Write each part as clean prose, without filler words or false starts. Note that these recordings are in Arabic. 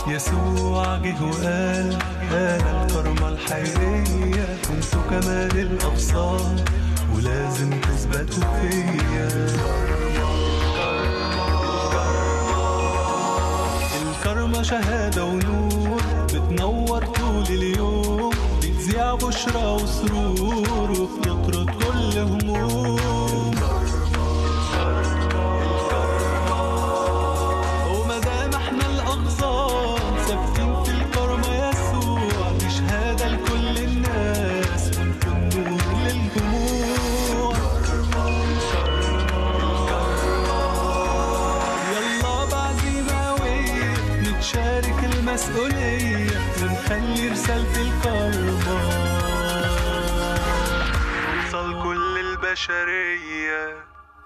يسوع جه وقال أنا الكرمة الحقيقية، انتوا كمان الأبصار ولازم تثبتوا فيا. الكرمة شهادة ونور بتنور طول اليوم، بتذيع بشرى وسرور وبتطرد كل هموم. ومادام احنا الأقصار ثابتين في الكرمة يسوع، دي شهادة لكل الناس ونكون نور للجموع. يلا بعزيمة قوية نتشارك المسؤولية ونخلي رسالة الكرمة توصل كل البشرية.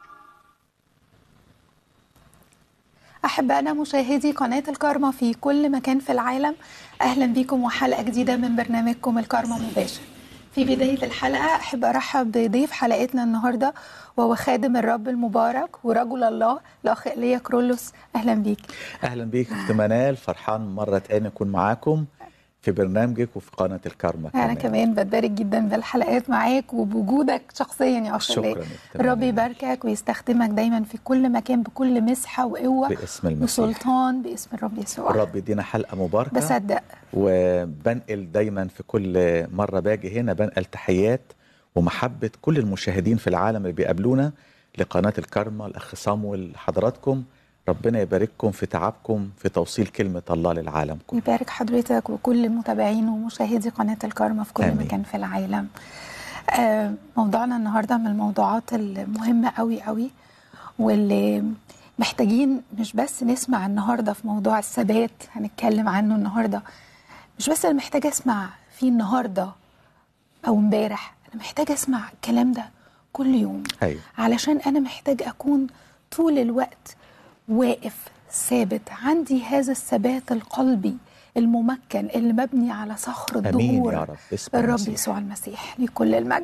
أحبائنا مشاهدي قناة الكرمة في كل مكان في العالم، أهلا بكم وحلقة جديدة من برنامجكم الكرمة مباشر. في بداية الحلقة أحب أرحب بضيف حلقتنا النهاردة وهو خادم الرب المبارك ورجل الله الأخ إيليا كرولوس. أهلا بيك. أهلا بيك أخت منال، فرحان مرة تانية أكون معاكم في برنامجك وفي قناة الكرمة. أنا كمان بتبارك جدا بالحلقات معاك وبوجودك شخصيا يا أخ إيليا. شكرا. الرب يباركك ويستخدمك دايما في كل مكان بكل مسحة وقوة باسم المسيح وسلطان باسم الرب يسوع. الرب يدينا حلقة مباركة. بصدق وبنقل دايما في كل مرة باجي هنا بنقل تحيات ومحبة كل المشاهدين في العالم اللي بيقابلونا لقناة الكرمة، الأخ صامويل، حضراتكم ربنا يبارككم في تعبكم في توصيل كلمة الله للعالم كله. يبارك حضرتك وكل متابعين ومشاهدي قناة الكرمة في كل آمين. مكان في العالم. موضوعنا النهاردة من الموضوعات المهمة قوي قوي، واللي محتاجين مش بس نسمع النهاردة في موضوع الثبات هنتكلم عنه النهاردة، مش بس أنا محتاجة أسمع فيه النهاردة أو امبارح، أنا محتاجة أسمع الكلام ده كل يوم. أيوة. علشان أنا محتاج أكون طول الوقت واقف ثابت، عندي هذا الثبات القلبي الممكن اللي مبني على صخر الدهور. يا رب. الرب يسوع المسيح لكل المجد.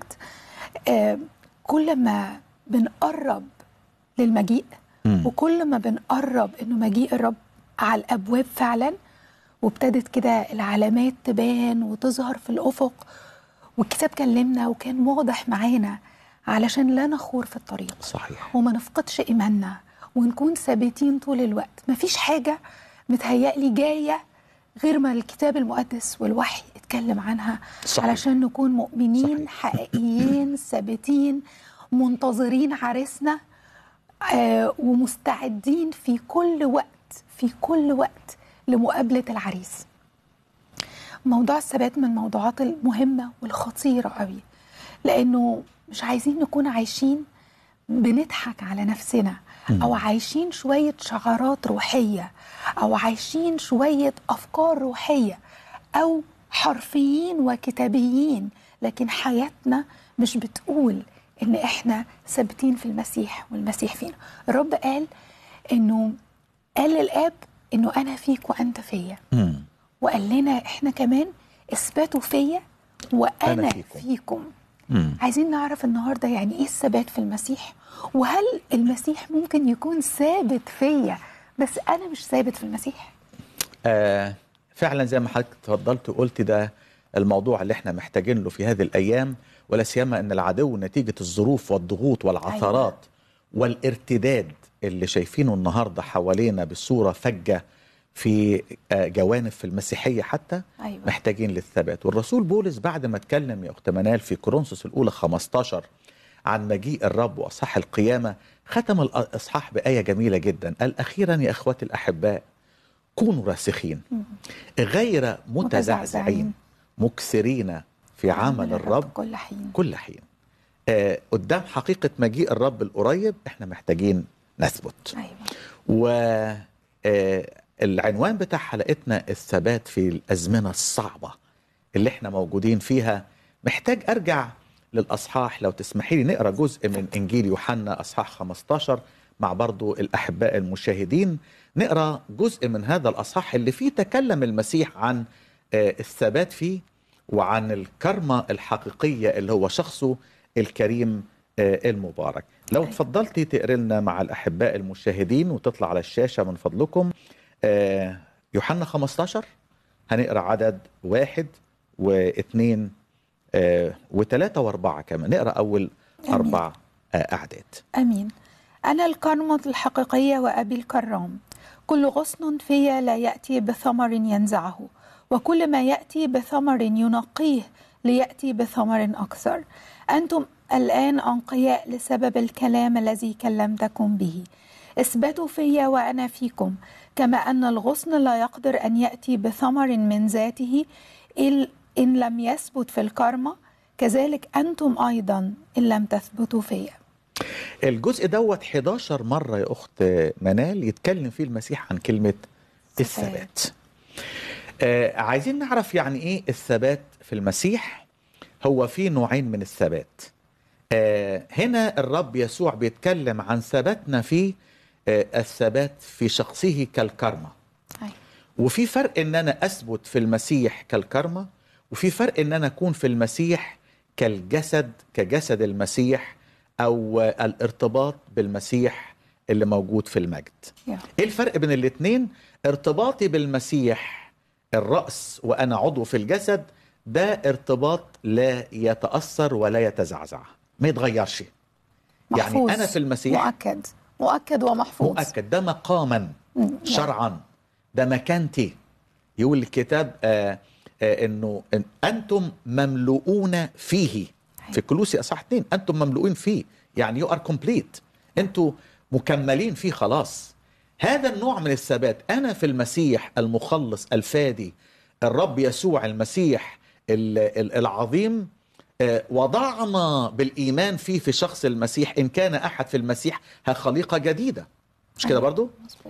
كل ما بنقرب للمجيء وكل ما بنقرب انه مجيء الرب على الابواب فعلا، وابتدت كده العلامات تبان وتظهر في الافق، والكتاب كلمنا وكان واضح معانا علشان لا نخور في الطريق. صحيح. وما نفقدش ايماننا ونكون ثابتين طول الوقت. مفيش حاجة متهيألي جاية غير ما الكتاب المقدس والوحي اتكلم عنها. صحيح. علشان نكون مؤمنين صحيح. حقيقيين ثابتين منتظرين عريسنا، ومستعدين في كل وقت لمقابلة العريس. موضوع الثبات من الموضوعات المهمة والخطيرة قوي، لأنه مش عايزين نكون عايشين بنضحك على نفسنا، أو عايشين شوية شعارات روحية، أو عايشين شوية أفكار روحية، أو حرفيين وكتابيين، لكن حياتنا مش بتقول إن إحنا ثابتين في المسيح والمسيح فينا. الرب قال للآب إنه أنا فيك وأنت فيا، وقال لنا إحنا كمان اثبتوا فيا وأنا فيكم. عايزين نعرف النهاردة يعني إيه الثبات في المسيح، وهل المسيح ممكن يكون ثابت فيا بس أنا مش ثابت في المسيح؟ فعلا زي ما حضرتك تفضلت وقلت، ده الموضوع اللي احنا محتاجين له في هذه الأيام، ولا سيما أن العدو نتيجة الظروف والضغوط والعثرات والارتداد اللي شايفينه النهاردة حوالينا بصورة فجة في جوانب في المسيحية حتى. محتاجين للثبات. والرسول بولس بعد ما اتكلم يا أخت منال في كورنثوس الأولى 15 عن مجيء الرب وأصحاح القيامة، ختم الأصحاح بآية جميلة جدا، قال أخيرا يا أخواتي الأحباء كونوا راسخين غير متزعزعين مكثرين في عمل الرب كل حين. قدام حقيقة مجيء الرب القريب احنا محتاجين نثبت. والعنوان بتاع حلقتنا الثبات في الأزمنة الصعبة اللي احنا موجودين فيها. محتاج أرجع للأصحاح، لو تسمحي لي نقرأ جزء من إنجيل يوحنا أصحاح 15 مع برضو الأحباء المشاهدين. نقرأ جزء من هذا الأصحاح اللي فيه تكلم المسيح عن الثبات فيه وعن الكرمة الحقيقية اللي هو شخصه الكريم المبارك. لو تفضلتي تقري لنا مع الأحباء المشاهدين وتطلع على الشاشة من فضلكم يوحنا 15 هنقرأ عدد 1 و2 و3 و4 كمان. نقرأ أول أمين. 4 أعداد. أمين. أنا الكرمة الحقيقية وأبي الكرام. كل غصن في لا يأتي بثمر ينزعه، وكل ما يأتي بثمر ينقيه ليأتي بثمر أكثر. أنتم الآن أنقياء لسبب الكلام الذي كلمتكم به. اثبتوا في وأنا فيكم، كما أن الغصن لا يقدر أن يأتي بثمر من ذاته إن لم يثبت في الكرمة، كذلك أنتم أيضا إن لم تثبتوا فيا. الجزء دوت 11 مرة يا أخت منال يتكلم فيه المسيح عن كلمة الثبات. عايزين نعرف يعني إيه الثبات في المسيح. هو في نوعين من الثبات. هنا الرب يسوع بيتكلم عن ثباتنا في الثبات في شخصه كالكرمة. وفي فرق ان انا اثبت في المسيح كالكرمة، وفي فرق ان انا اكون في المسيح كالجسد، كجسد المسيح، او الارتباط بالمسيح اللي موجود في المجد. ايه الفرق بين الاتنين؟ ارتباطي بالمسيح الرأس وانا عضو في الجسد، ده ارتباط لا يتأثر ولا يتزعزع، ما يتغيرش. محفوظ. يعني انا في المسيح مؤكد ومحفوظ. مؤكد، ده مقاما شرعا، ده مكانتي. يقول الكتاب انه انتم مملؤون فيه، في كولوسي اصحاح 2 انتم مملؤون فيه، يعني يو ار كومبليت، انتم مكملين فيه خلاص. هذا النوع من الثبات، انا في المسيح المخلص الفادي الرب يسوع المسيح العظيم، وضعنا بالإيمان فيه في شخص المسيح. إن كان أحد في المسيح خليقة جديدة، مش كده برضو؟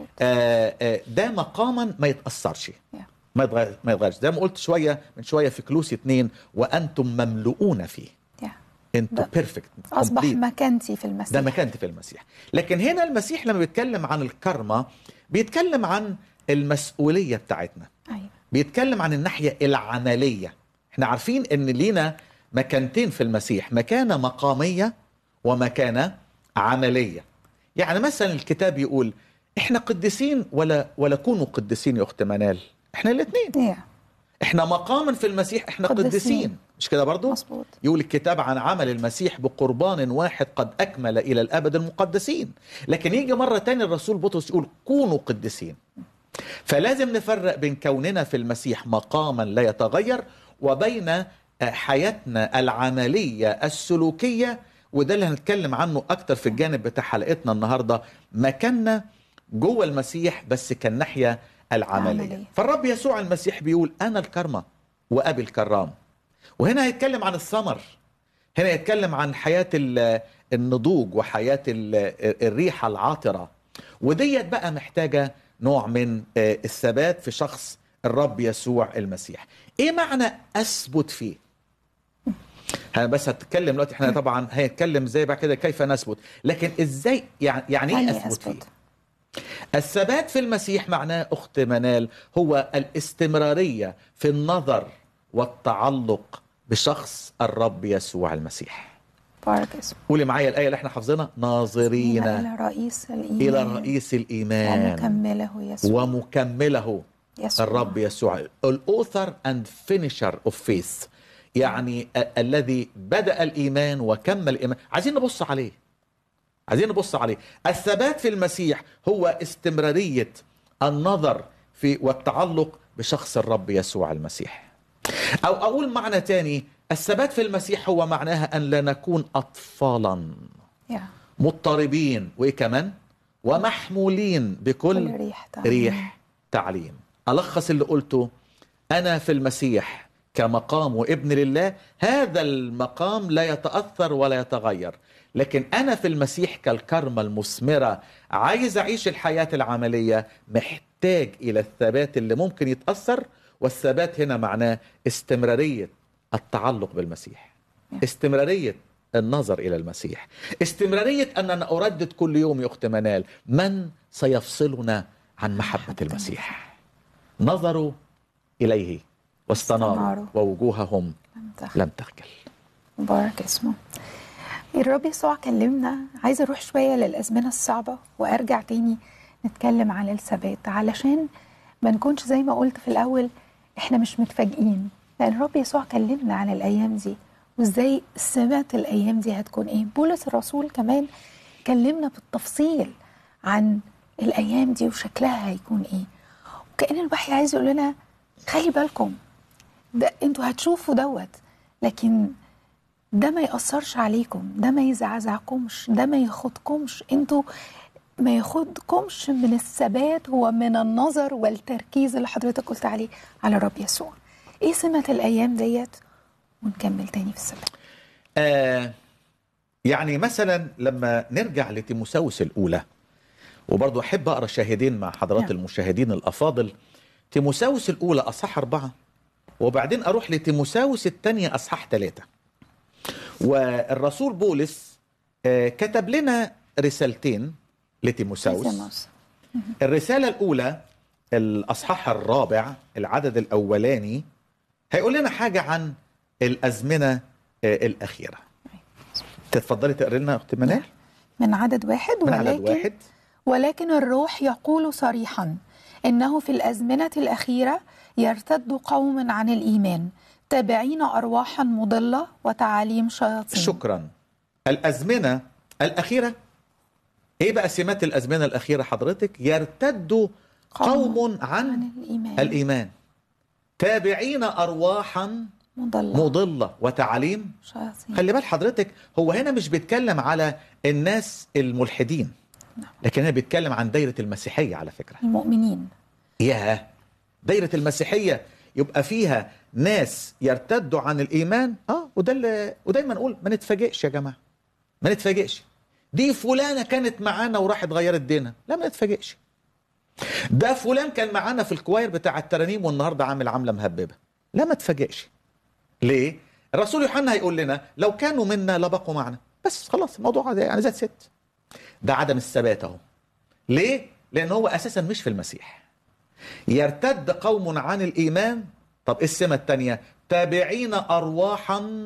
ده مقاما ما يتأثرش، ما يتغيرش. زي ما قلت من شوية في كولوسي 2 وأنتم مملؤون فيه. انتوا بيرفكت، أصبح مكانتي في المسيح، ده مكانتي في المسيح. لكن هنا المسيح لما بيتكلم عن الكرمة بيتكلم عن المسؤولية بتاعتنا. بيتكلم عن الناحية العملية. احنا عارفين ان لينا مكانتين في المسيح، مكانة مقامية ومكانة عملية. يعني مثلا الكتاب يقول احنا قديسين ولا كونوا قديسين يا اخت منال، احنا الاثنين. احنا مقاما في المسيح، احنا قديسين، مش كده برضو؟ مصبوط. يقول الكتاب عن عمل المسيح بقربان واحد قد اكمل الى الابد المقدسين. لكن يجي مرة تاني الرسول بطرس يقول كونوا قديسين. فلازم نفرق بين كوننا في المسيح مقاما لا يتغير وبين حياتنا العملية السلوكية، وده اللي هنتكلم عنه أكتر في الجانب بتاع حلقتنا النهاردة، مكاننا جوه المسيح بس كالناحية العملية. فالرب يسوع المسيح بيقول أنا الكرمة وأبي الكرام. وهنا هيتكلم عن الثمر، هنا يتكلم عن حياة النضوج وحياة الريحة العاطرة، وديت بقى محتاجة نوع من الثبات في شخص الرب يسوع المسيح. ايه معنى اثبت فيه؟ انا بس هتكلم دلوقتي، احنا طبعا هنتكلم زي بعد كده كيف نثبت، لكن ازاي يعني ايه اثبت فيه؟ الثبات في المسيح معناه اخت منال هو الاستمرارية في النظر والتعلق بشخص الرب يسوع المسيح. بارك اسمه. قولي معايا الآية اللي احنا حافظينها، ناظرين إلى رئيس الإيمان ومكمله يسوع. الرب يسوع الأوثر and finisher of faith، يعني الذي بدأ الإيمان وكمل الإيمان. عايزين نبص عليه. الثبات في المسيح هو استمرارية النظر في والتعلق بشخص الرب يسوع المسيح. أو أقول معنى تاني، الثبات في المسيح هو معناها أن لا نكون أطفالا مضطربين وإيه كمان ومحمولين بكل ريح تعليم. ألخص اللي قلته، أنا في المسيح كمقام وابن لله، هذا المقام لا يتأثر ولا يتغير. لكن أنا في المسيح كالكرمة المثمرة، عايز أعيش الحياة العملية، محتاج إلى الثبات اللي ممكن يتأثر. والثبات هنا معناه استمرارية التعلق بالمسيح، استمرارية النظر إلى المسيح، استمرارية أننا أردد كل يوم يا أخت منال من سيفصلنا عن محبة المسيح. نظروا إليه واستناروا ووجوههم لم تخجل. مبارك اسمه. الرب يسوع كلمنا، عايزة أروح شوية للأزمنة الصعبة وأرجع تاني نتكلم عن الثبات، علشان ما نكونش زي ما قلت في الأول احنا مش متفاجئين، لأن الرب يسوع كلمنا عن الأيام دي وازاي سمعت الأيام دي هتكون ايه. بولس الرسول كمان كلمنا بالتفصيل عن الأيام دي وشكلها هيكون ايه، وكأن الوحي عايز يقول لنا خلي بالكم، ده انتوا هتشوفوا دوت، لكن ده ما يأثرش عليكم، ده ما يزعزعكمش، ده ما ياخدكمش، انتوا ما ياخدكمش من الثبات ومن النظر والتركيز اللي حضرتك قلت عليه على الرب يسوع. ايه سمة الأيام ديت؟ ونكمل تاني في الثبات. يعني مثلا لما نرجع لتيموثاوس الأولى، وبرضو أحب أقرأ شاهدين مع حضرات المشاهدين الأفاضل. تيموثاوس الأولى أصحاح 4، وبعدين أروح لتيموثاوس الثانية أصحاح 3. والرسول بولس كتب لنا رسالتين لتيموثاوس. الرسالة الأولى الأصحاح 4 العدد الأولاني هيقول لنا حاجة عن الأزمنة الأخيرة. تتفضلي تقري لنا أخت منال من عدد 1. من عدد 1. ولكن الروح يقول صريحا إنه في الأزمنة الأخيرة يرتد قوم عن الإيمان تابعين أرواحا مضلة وتعاليم شياطين. شكرا. الأزمنة الأخيرة، إيه بقى سمات الأزمنة الأخيرة حضرتك؟ يرتد قوم عن الإيمان تابعين أرواحا مضلة وتعاليم شياطين. خلي بال حضرتك، هو هنا مش بيتكلم على الناس الملحدين، لكن هنا بيتكلم عن دايرة المسيحية على فكرة، المؤمنين. ياه، دايرة المسيحية يبقى فيها ناس يرتدوا عن الإيمان. ودايما نقول ما نتفاجئش يا جماعة، ما نتفاجئش. دي فلانة كانت معانا وراحت غيرت دينها، لا ما نتفاجئش. ده فلان كان معانا في الكواير بتاع الترانيم والنهاردة عامل عملة مهببة، لا ما تفاجئش. ليه؟ الرسول يوحنا هيقول لنا لو كانوا منا لبقوا معنا، بس خلاص الموضوع ده يعني زاد ست. ده عدم الثبات اهو. ليه؟ لأن هو أساسا مش في المسيح. يرتد قوم عن الإيمان. طب إيه السمة التانية؟ تابعين أرواحا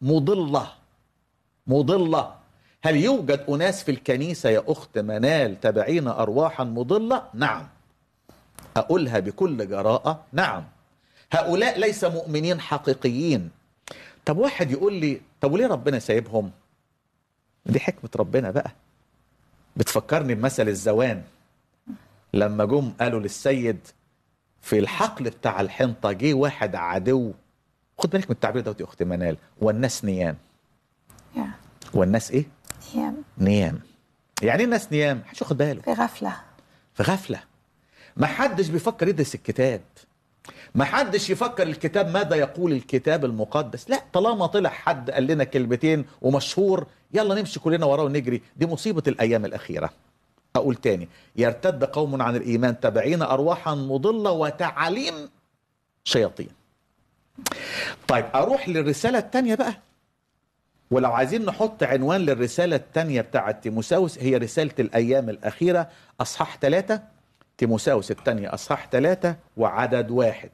مضلة. هل يوجد أناس في الكنيسة يا أخت منال تابعين أرواحا مضلة؟ نعم، أقولها بكل جراءة، نعم. هؤلاء ليس مؤمنين حقيقيين. طب واحد يقول لي طب وليه ربنا سايبهم؟ دي حكمة ربنا بقى. بتفكرني بمثل الزوان لما جم قالوا للسيد في الحقل بتاع الحنطة، جه واحد عدو. خد بالك من التعبير ده يا أخت منال، والناس نيام. والناس إيه؟ نيام. يعني ايه الناس نيام؟ محدش واخد باله، في غفلة. ما حدش بيفكر يدرس الكتاب، ما حدش يفكر الكتاب ماذا يقول الكتاب المقدس. لا، طالما طلع حد قال لنا كلمتين ومشهور يلا نمشي كلنا وراه ونجري. دي مصيبة الأيام الأخيرة. أقول تاني، يرتد قوم عن الإيمان تابعين أرواحا مضلة وتعاليم شياطين. طيب أروح للرسالة التانية بقى، ولو عايزين نحط عنوان للرسالة التانية بتاعة تيموثاوس هي رسالة الأيام الأخيرة أصحاح 3. تيموثاوس التانية أصحاح 3 وعدد 1.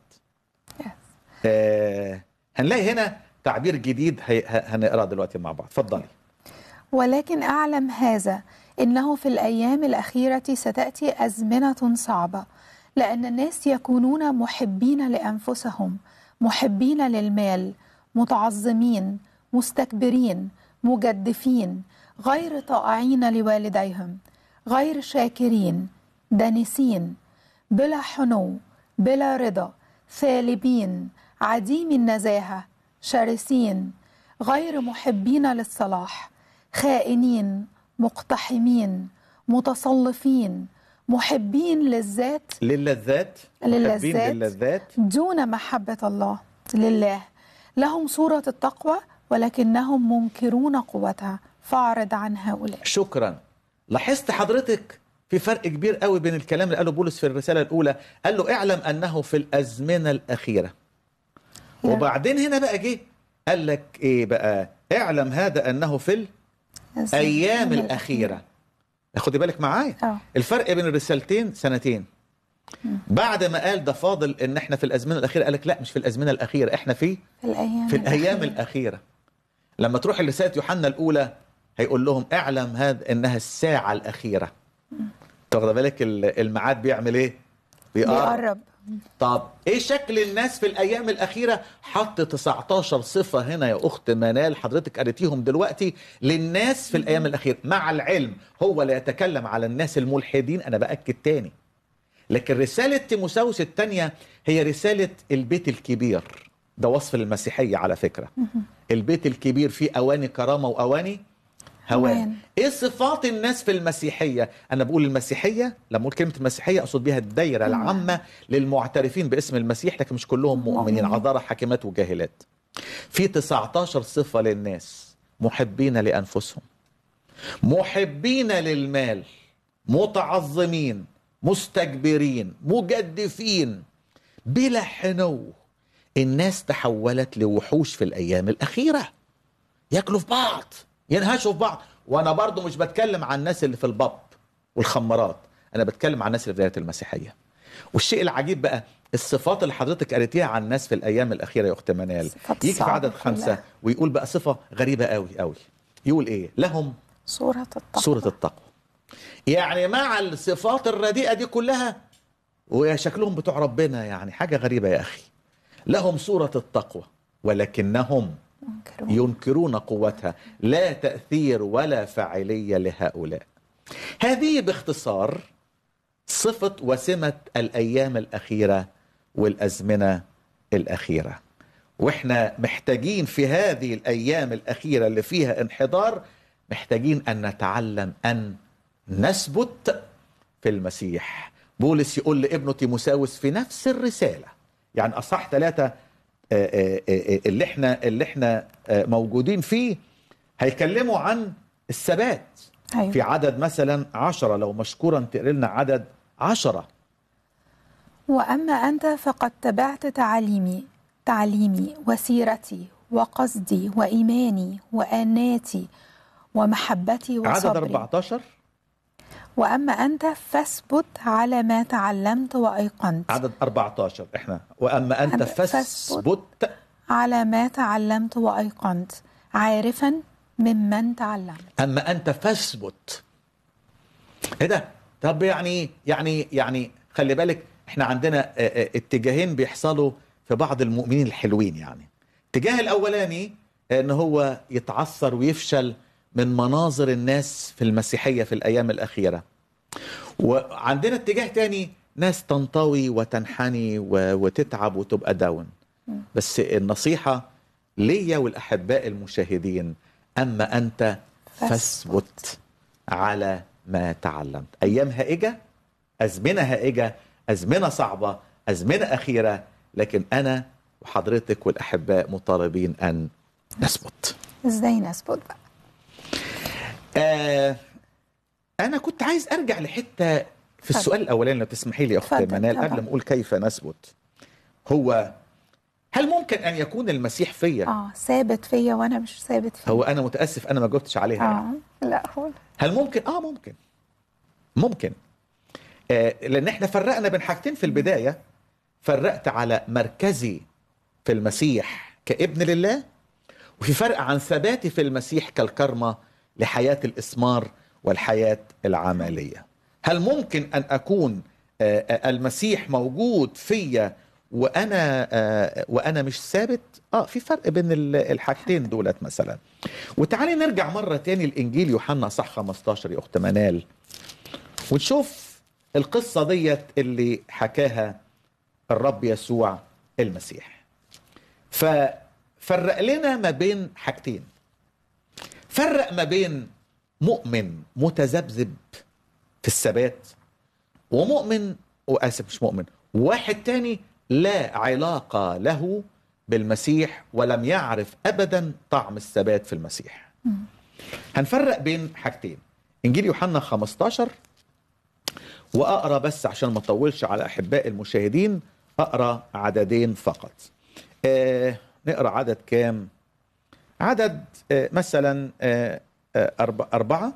هنلاقي هنا تعبير جديد هنقرأ دلوقتي مع بعض. اتفضلي. ولكن أعلم هذا إنه في الأيام الأخيرة ستأتي أزمنة صعبة، لأن الناس يكونون محبين لأنفسهم، محبين للمال، متعظمين، مستكبرين، مجدفين، غير طائعين لوالديهم، غير شاكرين، دانسين، بلا حنو، بلا رضا، ثالبين، عديم النزاهة، شرسين، غير محبين للصلاح، خائنين، مقتحمين، متصلفين، محبين للذات دون محبة الله لله، لهم صورة التقوى ولكنهم منكرون قوتها، فاعرض عن هؤلاء. شكرا. لاحظت حضرتك في فرق كبير قوي بين الكلام اللي قاله بولس في الرسالة الأولى، قال له اعلم أنه في الأزمنة الأخيرة، وبعدين هنا بقى جه قال لك إيه بقى؟ اعلم هذا أنه في الأيام الأخيرة. خدي بالك معايا، الفرق بين الرسالتين سنتين. بعد ما قال ده فاضل ان احنا في الازمنه الاخيره، قال لك لا مش في الازمنه الاخيره، احنا في الايام الاخيره. لما تروح لرساله يوحنا الاولى هيقول لهم اعلم هذا انها الساعه الاخيره. تاخد بالك الميعاد بيعمل ايه؟ بيقرب. طب ايه شكل الناس في الايام الاخيره؟ حط 19 صفه هنا يا اخت منال، حضرتك قريتيهم دلوقتي للناس في الايام الاخيره. مع العلم هو لا يتكلم على الناس الملحدين، انا باكد تاني، لكن رساله تيموثاوس الثانيه هي رساله البيت الكبير. ده وصف للمسيحيه على فكره. البيت الكبير فيه اواني كرامه واواني هوان. ايه صفات الناس في المسيحيه؟ انا بقول المسيحيه، لما اقول كلمه المسيحيه اقصد بيها الدايره العامه للمعترفين باسم المسيح، لكن مش كلهم مؤمنين، عذارى حاكمات وجاهلات. في 19 صفه للناس: محبين لانفسهم، محبين للمال، متعظمين، مستكبرين، مجدفين، بلا حنو. الناس تحولت لوحوش في الايام الاخيره، ياكلوا في بعض، ينهشوا في بعض. وانا برضو مش بتكلم عن الناس اللي في الباب والخمرات، انا بتكلم عن الناس اللي في دايره المسيحيه. والشيء العجيب بقى الصفات اللي حضرتك قريتيها عن الناس في الايام الاخيره يا اخت منال، يجي في عدد 5 ويقول بقى صفه غريبه قوي قوي. يقول ايه؟ لهم صوره التقوى. صوره التقوى. يعني مع الصفات الرديئه دي كلها وشكلهم بتوع ربنا، يعني حاجه غريبه يا اخي. لهم صوره التقوى ولكنهم ينكرون قوتها، لا تأثير ولا فاعلية لهؤلاء. هذه باختصار صفة وسمة الأيام الأخيرة والأزمنة الأخيرة. وإحنا محتاجين في هذه الأيام الأخيرة اللي فيها انحدار، محتاجين أن نتعلم أن نثبت في المسيح. بولس يقول لابنه تيموثاوس في نفس الرسالة، يعني أصح 3 اللي احنا موجودين فيه، هيكلموا عن الثبات. أيوة. في عدد مثلا 10، لو مشكورا تقري لنا عدد 10. وأما أنت فقد تبعت تعليمي وسيرتي وقصدي وإيماني وأناتي ومحبتي وصبري. عدد 14. وأما أنت فاثبت على ما تعلمت وأيقنت. عدد 14 احنا وأما أنت فاثبت على ما تعلمت وأيقنت عارفا ممن تعلمت. أما أنت فاثبت. ايه ده؟ طب يعني خلي بالك، احنا عندنا اتجاهين بيحصلوا في بعض المؤمنين الحلوين. يعني الاتجاه الأولاني ان هو يتعثر ويفشل من مناظر الناس في المسيحية في الأيام الأخيرة. وعندنا اتجاه تاني، ناس تنطوي وتنحني وتتعب وتبقى داون. بس النصيحة ليا والأحباء المشاهدين: أما أنت فاثبت على ما تعلمت. أيام هائجة، أزمنة هائجة، أزمنة صعبة، أزمنة أخيرة، لكن أنا وحضرتك والأحباء مطالبين أن نثبت. إزاي نثبت بقى؟ أنا كنت عايز أرجع لحتة في السؤال الأولاني لو تسمحي لي أخت منال، قبل ما أقول كيف نثبت. هو هل ممكن أن يكون المسيح فيا ثابت فيا وأنا مش ثابت فيا؟ هو أنا متأسف أنا ما جاوبتش عليها. لا هو هل ممكن؟ ممكن. لأن احنا فرقنا بين حاجتين في البداية. فرقت على مركزي في المسيح كابن لله، وفي فرق عن ثباتي في المسيح كالكرمة لحياة الإثمار والحياة العملية. هل ممكن أن أكون المسيح موجود فيا وأنا مش ثابت؟ في فرق بين الحاجتين دولت مثلا. وتعالي نرجع مرة تاني لإنجيل يوحنا أصح 15 يا أخت منال، ونشوف القصة ديت اللي حكاها الرب يسوع المسيح. ففرق لنا ما بين حاجتين. فرق ما بين مؤمن متذبذب في الثبات، ومؤمن مش مؤمن، واحد تاني لا علاقة له بالمسيح ولم يعرف أبدا طعم الثبات في المسيح. هنفرق بين حاجتين. إنجيل يوحنا 15، وأقرأ بس عشان ما أطولش على أحباء المشاهدين، أقرأ عددين فقط. نقرأ عدد كام؟ عدد مثلا 4،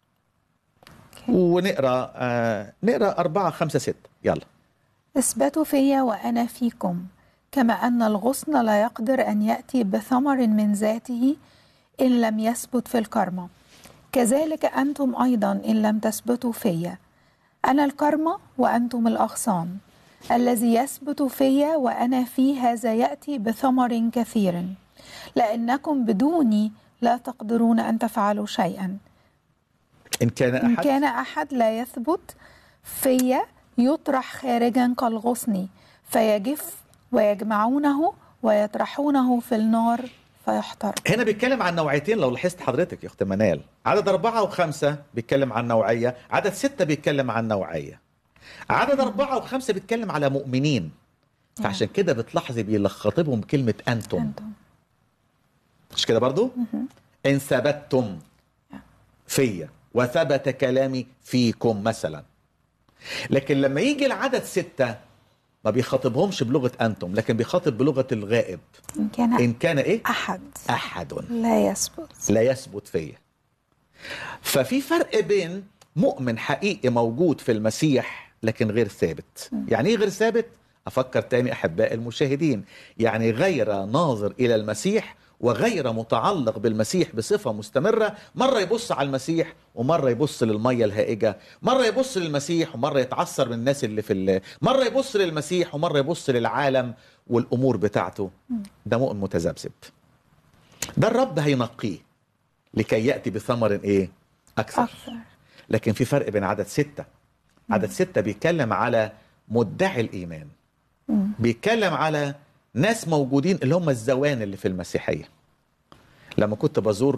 ونقرأ 4 5 6. يلا. اثبتوا فيا وأنا فيكم، كما أن الغصن لا يقدر أن يأتي بثمر من ذاته إن لم يثبت في الكرمة، كذلك أنتم أيضا إن لم تثبتوا فيا. أنا الكرمة وأنتم الأغصان. الذي يثبت في وأنا فيه هذا يأتي بثمر كثير، لأنكم بدوني لا تقدرون أن تفعلوا شيئا. إن كان أحد لا يثبت في يطرح خارجا كالغصن فيجف، ويجمعونه ويطرحونه في النار فيحترق. هنا بيتكلم عن نوعيتين لو لاحظت حضرتك يا أخت منال. عدد 4 و5 بيتكلم عن نوعية، عدد 6 بيتكلم عن نوعية. عدد 4 و5 بيتكلم على مؤمنين، فعشان كده بتلاحظي بيخاطبهم كلمة أنتم. مش كده برضو؟ إن ثبتتم فيا وثبت كلامي فيكم مثلا. لكن لما يجي العدد 6 ما بيخاطبهمش بلغة أنتم، لكن بيخاطب بلغة الغائب. إن كان إيه؟ أحد لا يثبت فيا. ففي فرق بين مؤمن حقيقي موجود في المسيح لكن غير ثابت. يعني إيه غير ثابت؟ أفكر تاني أحباء المشاهدين، يعني غير ناظر إلى المسيح وغير متعلق بالمسيح بصفة مستمرة. مرة يبص على المسيح ومرة يبص للمية الهائجة، مرة يبص للمسيح ومرة يتعثر من الناس اللي مرة يبص للمسيح ومرة يبص للعالم والأمور بتاعته. ده مؤمن متذبذب. ده الرب هينقيه لكي يأتي بثمر إيه؟ أكثر. لكن في فرق بين عدد 6. عدد 6 بيتكلم على مدعي الإيمان، بيتكلم على ناس موجودين اللي هم الزوان اللي في المسيحية. لما كنت بزور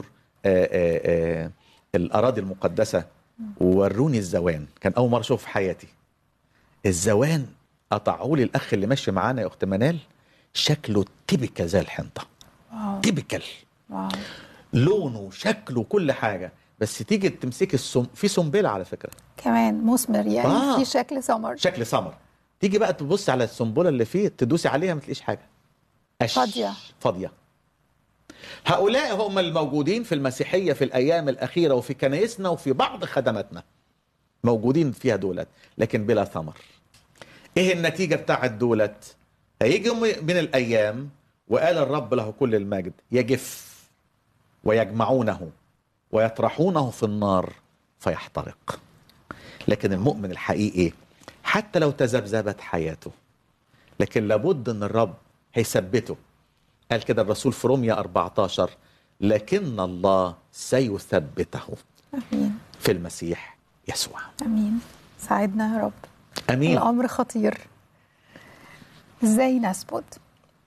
الأراضي المقدسة ووروني الزوان، كان أول مرة أشوف في حياتي الزوان. قطعوا لي الأخ اللي ماشي معانا يا أخت منال، شكله تيبيكال زي الحنطة. تيبيكال، لونه شكله كل حاجة. بس تيجي تمسك في سنبلة على فكرة كمان مثمر، يعني في شكل سمر. تيجي بقى تبص على السنبلة اللي فيه، تدوسي عليها ما تلاقيش حاجة، فاضية. هؤلاء هم الموجودين في المسيحية في الأيام الأخيرة وفي كنايسنا وفي بعض خدماتنا، موجودين فيها دولت لكن بلا ثمر. إيه النتيجة بتاعت دولت؟ هيجي من الأيام وقال الرب له كل المجد يجف ويجمعونه ويطرحونه في النار فيحترق. لكن المؤمن الحقيقي حتى لو تذبذبت حياته لكن لابد ان الرب هيثبته. قال كده الرسول في روميا 14 لكن الله سيثبته أمين في المسيح يسوع. أمين. ساعدنا يا رب. أمين. الأمر خطير. ازاي نثبت؟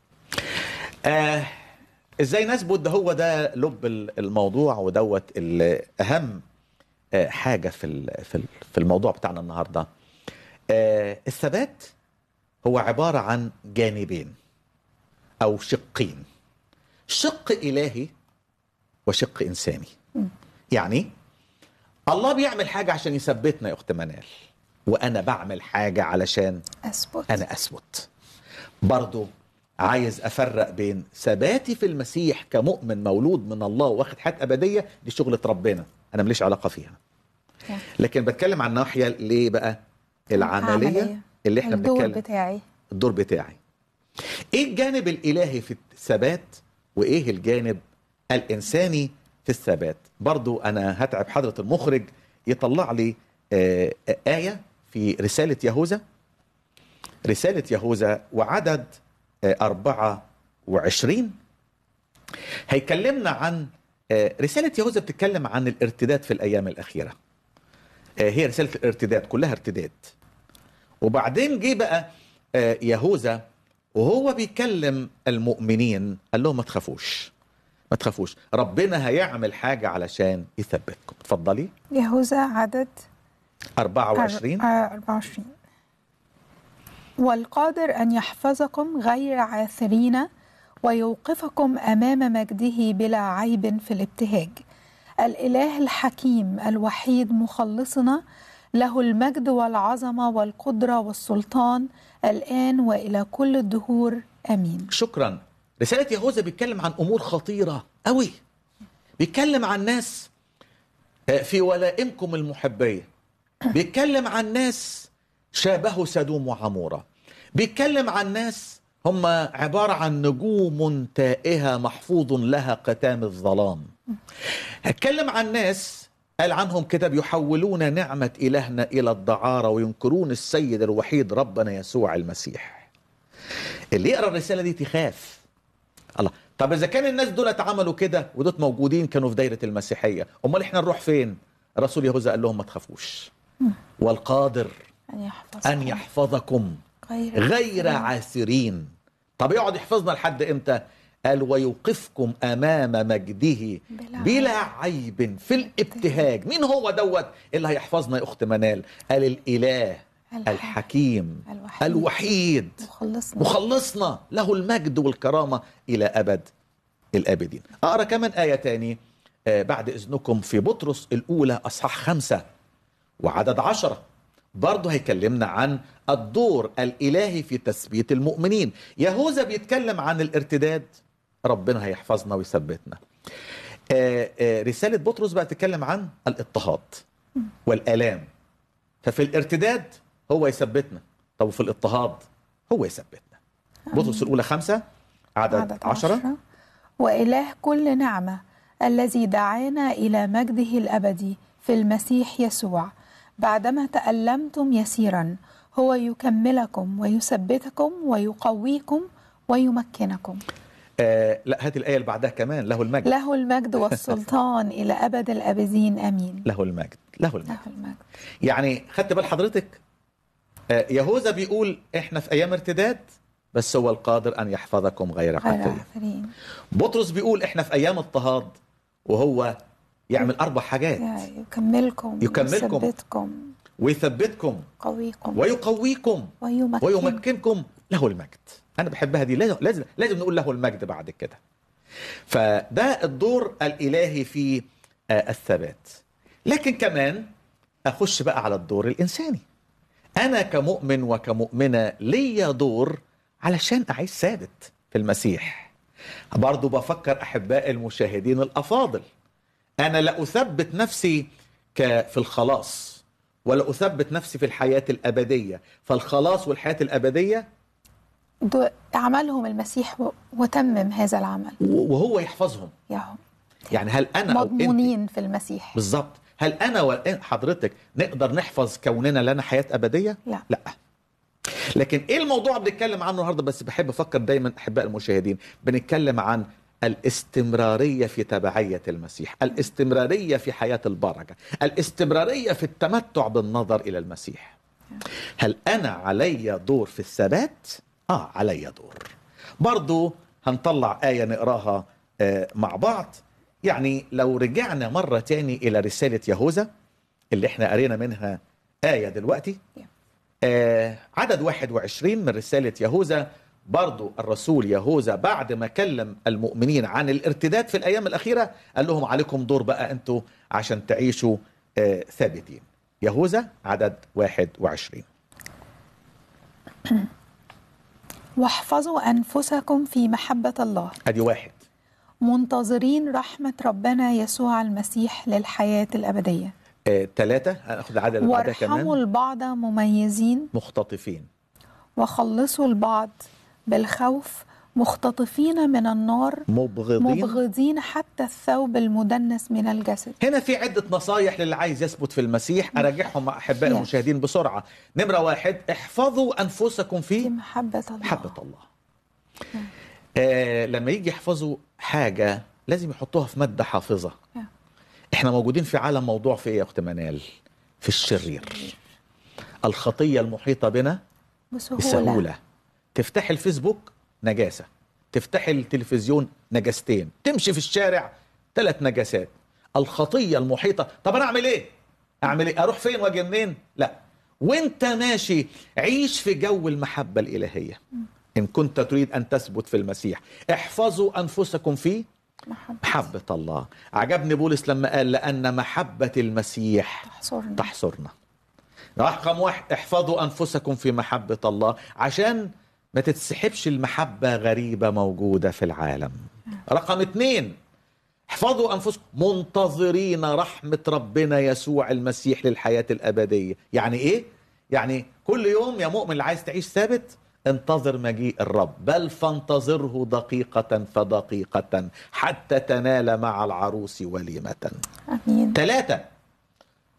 ازاي نثبت؟ ده هو ده لب الموضوع ودوت اهم حاجة في الموضوع بتاعنا النهاردة. الثبات هو عبارة عن جانبين أو شقين، شق إلهي وشق إنساني. يعني الله بيعمل حاجة عشان يثبتنا يا أخت منال، وأنا بعمل حاجة علشان أنا أثبت. برضو عايز أفرق بين ثباتي في المسيح كمؤمن مولود من الله واخد حياة أبدية، دي شغلة ربنا أنا مليش علاقة فيها. لكن بتكلم عن ناحية ليه بقى؟ العملية اللي احنا بنتكلم، الدور بتاعي. ايه الجانب الالهي في الثبات وايه الجانب الانساني في الثبات؟ برضو انا هتعب حضرة المخرج يطلع لي آية في رسالة يهوذا، رسالة يهوذا وعدد 24 هيكلمنا عن رسالة يهوذا بتتكلم عن الارتداد في الأيام الأخيرة. هي رسالة الارتداد كلها ارتداد. وبعدين جه بقى يهوذا وهو بيكلم المؤمنين قال لهم ما تخافوش، ما تخافوش، ربنا هيعمل حاجة علشان يثبتكم. اتفضلي. يهوذا عدد 24 والقادر أن يحفظكم غير عاثرين ويوقفكم أمام مجده بلا عيب في الابتهاج. الإله الحكيم الوحيد مخلصنا، له المجد والعظمة والقدرة والسلطان الآن وإلى كل الدهور آمين. شكرا. رسالة يهوذا بيتكلم عن أمور خطيرة قوي، بيتكلم عن ناس في ولائمكم المحبية، بيتكلم عن ناس شابهوا سدوم وعمورة، بيتكلم عن ناس هم عبارة عن نجوم تائهة محفوظ لها قتام الظلام. هتكلم عن ناس قال عنهم كده بيحولون نعمة إلهنا إلى الدعارة وينكرون السيد الوحيد ربنا يسوع المسيح. اللي يقرأ الرسالة دي تخاف. الله، طب إذا كان الناس دول اتعملوا كده ودول موجودين كانوا في دايرة المسيحية، أمال إحنا نروح فين؟ الرسول يهوذا قال لهم ما تخافوش، والقادر أن يحفظكم غير عاثرين. طب يقعد يحفظنا لحد إمتى؟ قال ويوقفكم أمام مجده بلا عيب في الابتهاج. مين هو دوت اللي هيحفظنا يا أخت منال؟ قال الإله الحكيم الوحيد مخلصنا، له المجد والكرامة إلى أبد الآبدين. أقرأ كمان آية تاني بعد إذنكم في بطرس الأولى أصحاح 5 وعدد 10، برضه هيكلمنا عن الدور الإلهي في تثبيت المؤمنين. يهوذا بيتكلم عن الارتداد، ربنا هيحفظنا ويثبتنا. رسالة بطرس بقى تتكلم عن الاضطهاد والآلام. ففي الارتداد هو يثبتنا، طب وفي الاضطهاد هو يثبتنا. بطرس الأولى 5 عدد 10 وإله كل نعمة الذي دعانا إلى مجده الأبدي في المسيح يسوع بعدما تألمتم يسيرا هو يكملكم ويثبتكم ويقويكم ويمكنكم. لا، هات الآية اللي بعدها كمان. له المجد، له المجد والسلطان إلى أبد الآبدين آمين. له المجد، له المجد. يعني خدت بال حضرتك؟ يهوذا بيقول احنا في أيام ارتداد بس هو القادر أن يحفظكم غير عاثرين. بطرس بيقول احنا في أيام اضطهاد وهو يعمل 4 حاجات: يكملكم ويثبتكم ويقويكم ويمكنكم. له المجد. أنا بحبها دي، لازم نقول له المجد بعد كده. فده الدور الإلهي في الثبات. لكن كمان أخش بقى على الدور الإنساني. أنا كمؤمن وكمؤمنة ليا دور علشان أعيش ثابت في المسيح. برضو بفكر أحباء المشاهدين الأفاضل، أنا لا أثبت نفسي في الخلاص ولا أثبت نفسي في الحياة الأبدية. فالخلاص والحياة الأبدية عملهم المسيح وتمم هذا العمل وهو يحفظهم. يعني هل أنا مضمونين في المسيح بالضبط؟ هل أنا وحضرتك نقدر نحفظ كوننا لنا حياة أبدية؟ لا. لكن إيه الموضوع بنتكلم عنه النهاردة؟ بس بحب أفكر دايما أحباء المشاهدين، بنتكلم عن الاستمرارية في تبعية المسيح، الاستمرارية في حياة البركة، الاستمرارية في التمتع بالنظر إلى المسيح. هل أنا علي دور في الثبات؟ علي دور. برضو هنطلع آية نقراها مع بعض. يعني لو رجعنا مرة تاني إلى رسالة يهوذا اللي احنا قرينا منها آية دلوقتي، عدد 21 من رسالة يهوذا. برضو الرسول يهوذا بعد ما كلم المؤمنين عن الارتداد في الأيام الأخيرة قال لهم عليكم دور بقى أنتوا عشان تعيشوا ثابتين. يهوذا عدد 21 واحفظوا أنفسكم في محبة الله. أدي 1. منتظرين رحمة ربنا يسوع المسيح للحياة الأبدية. 3 هناخد العدد اللي بعدها كمان. وارحموا البعض مميزين مختطفين، وخلصوا البعض بالخوف مختطفين من النار مبغضين حتى الثوب المدنس من الجسد. هنا في عدة نصايح للي عايز يثبت في المسيح، أراجعهم مع أحباء المشاهدين بسرعة. نمرة 1: احفظوا أنفسكم في محبة الله. لما يجي يحفظوا حاجة لازم يحطوها في مادة حافظة. احنا موجودين في عالم موضوع في ايه يا أخت منال؟ في الشرير. الخطية المحيطة بنا بسهولة. تفتح الفيسبوك نجاسة، تفتح التلفزيون نجاستين، تمشي في الشارع 3 نجاسات. الخطية المحيطة. طب أنا أعمل إيه؟ أروح فين واجي منين؟ لا، وانت ماشي عيش في جو المحبة الإلهية. إن كنت تريد أن تثبت في المسيح احفظوا أنفسكم في محبة الله. عجبني بولس لما قال لأن محبة المسيح تحصرنا. رقم 1: احفظوا أنفسكم في محبة الله عشان ما تتسحبش المحبة غريبة موجودة في العالم. رقم 2: احفظوا أنفسكم منتظرين رحمة ربنا يسوع المسيح للحياة الأبدية. يعني إيه؟ يعني كل يوم يا مؤمن اللي عايز تعيش ثابت انتظر مجيء الرب، بل فانتظره دقيقة فدقيقة حتى تنال مع العروس وليمة. آمين. 3: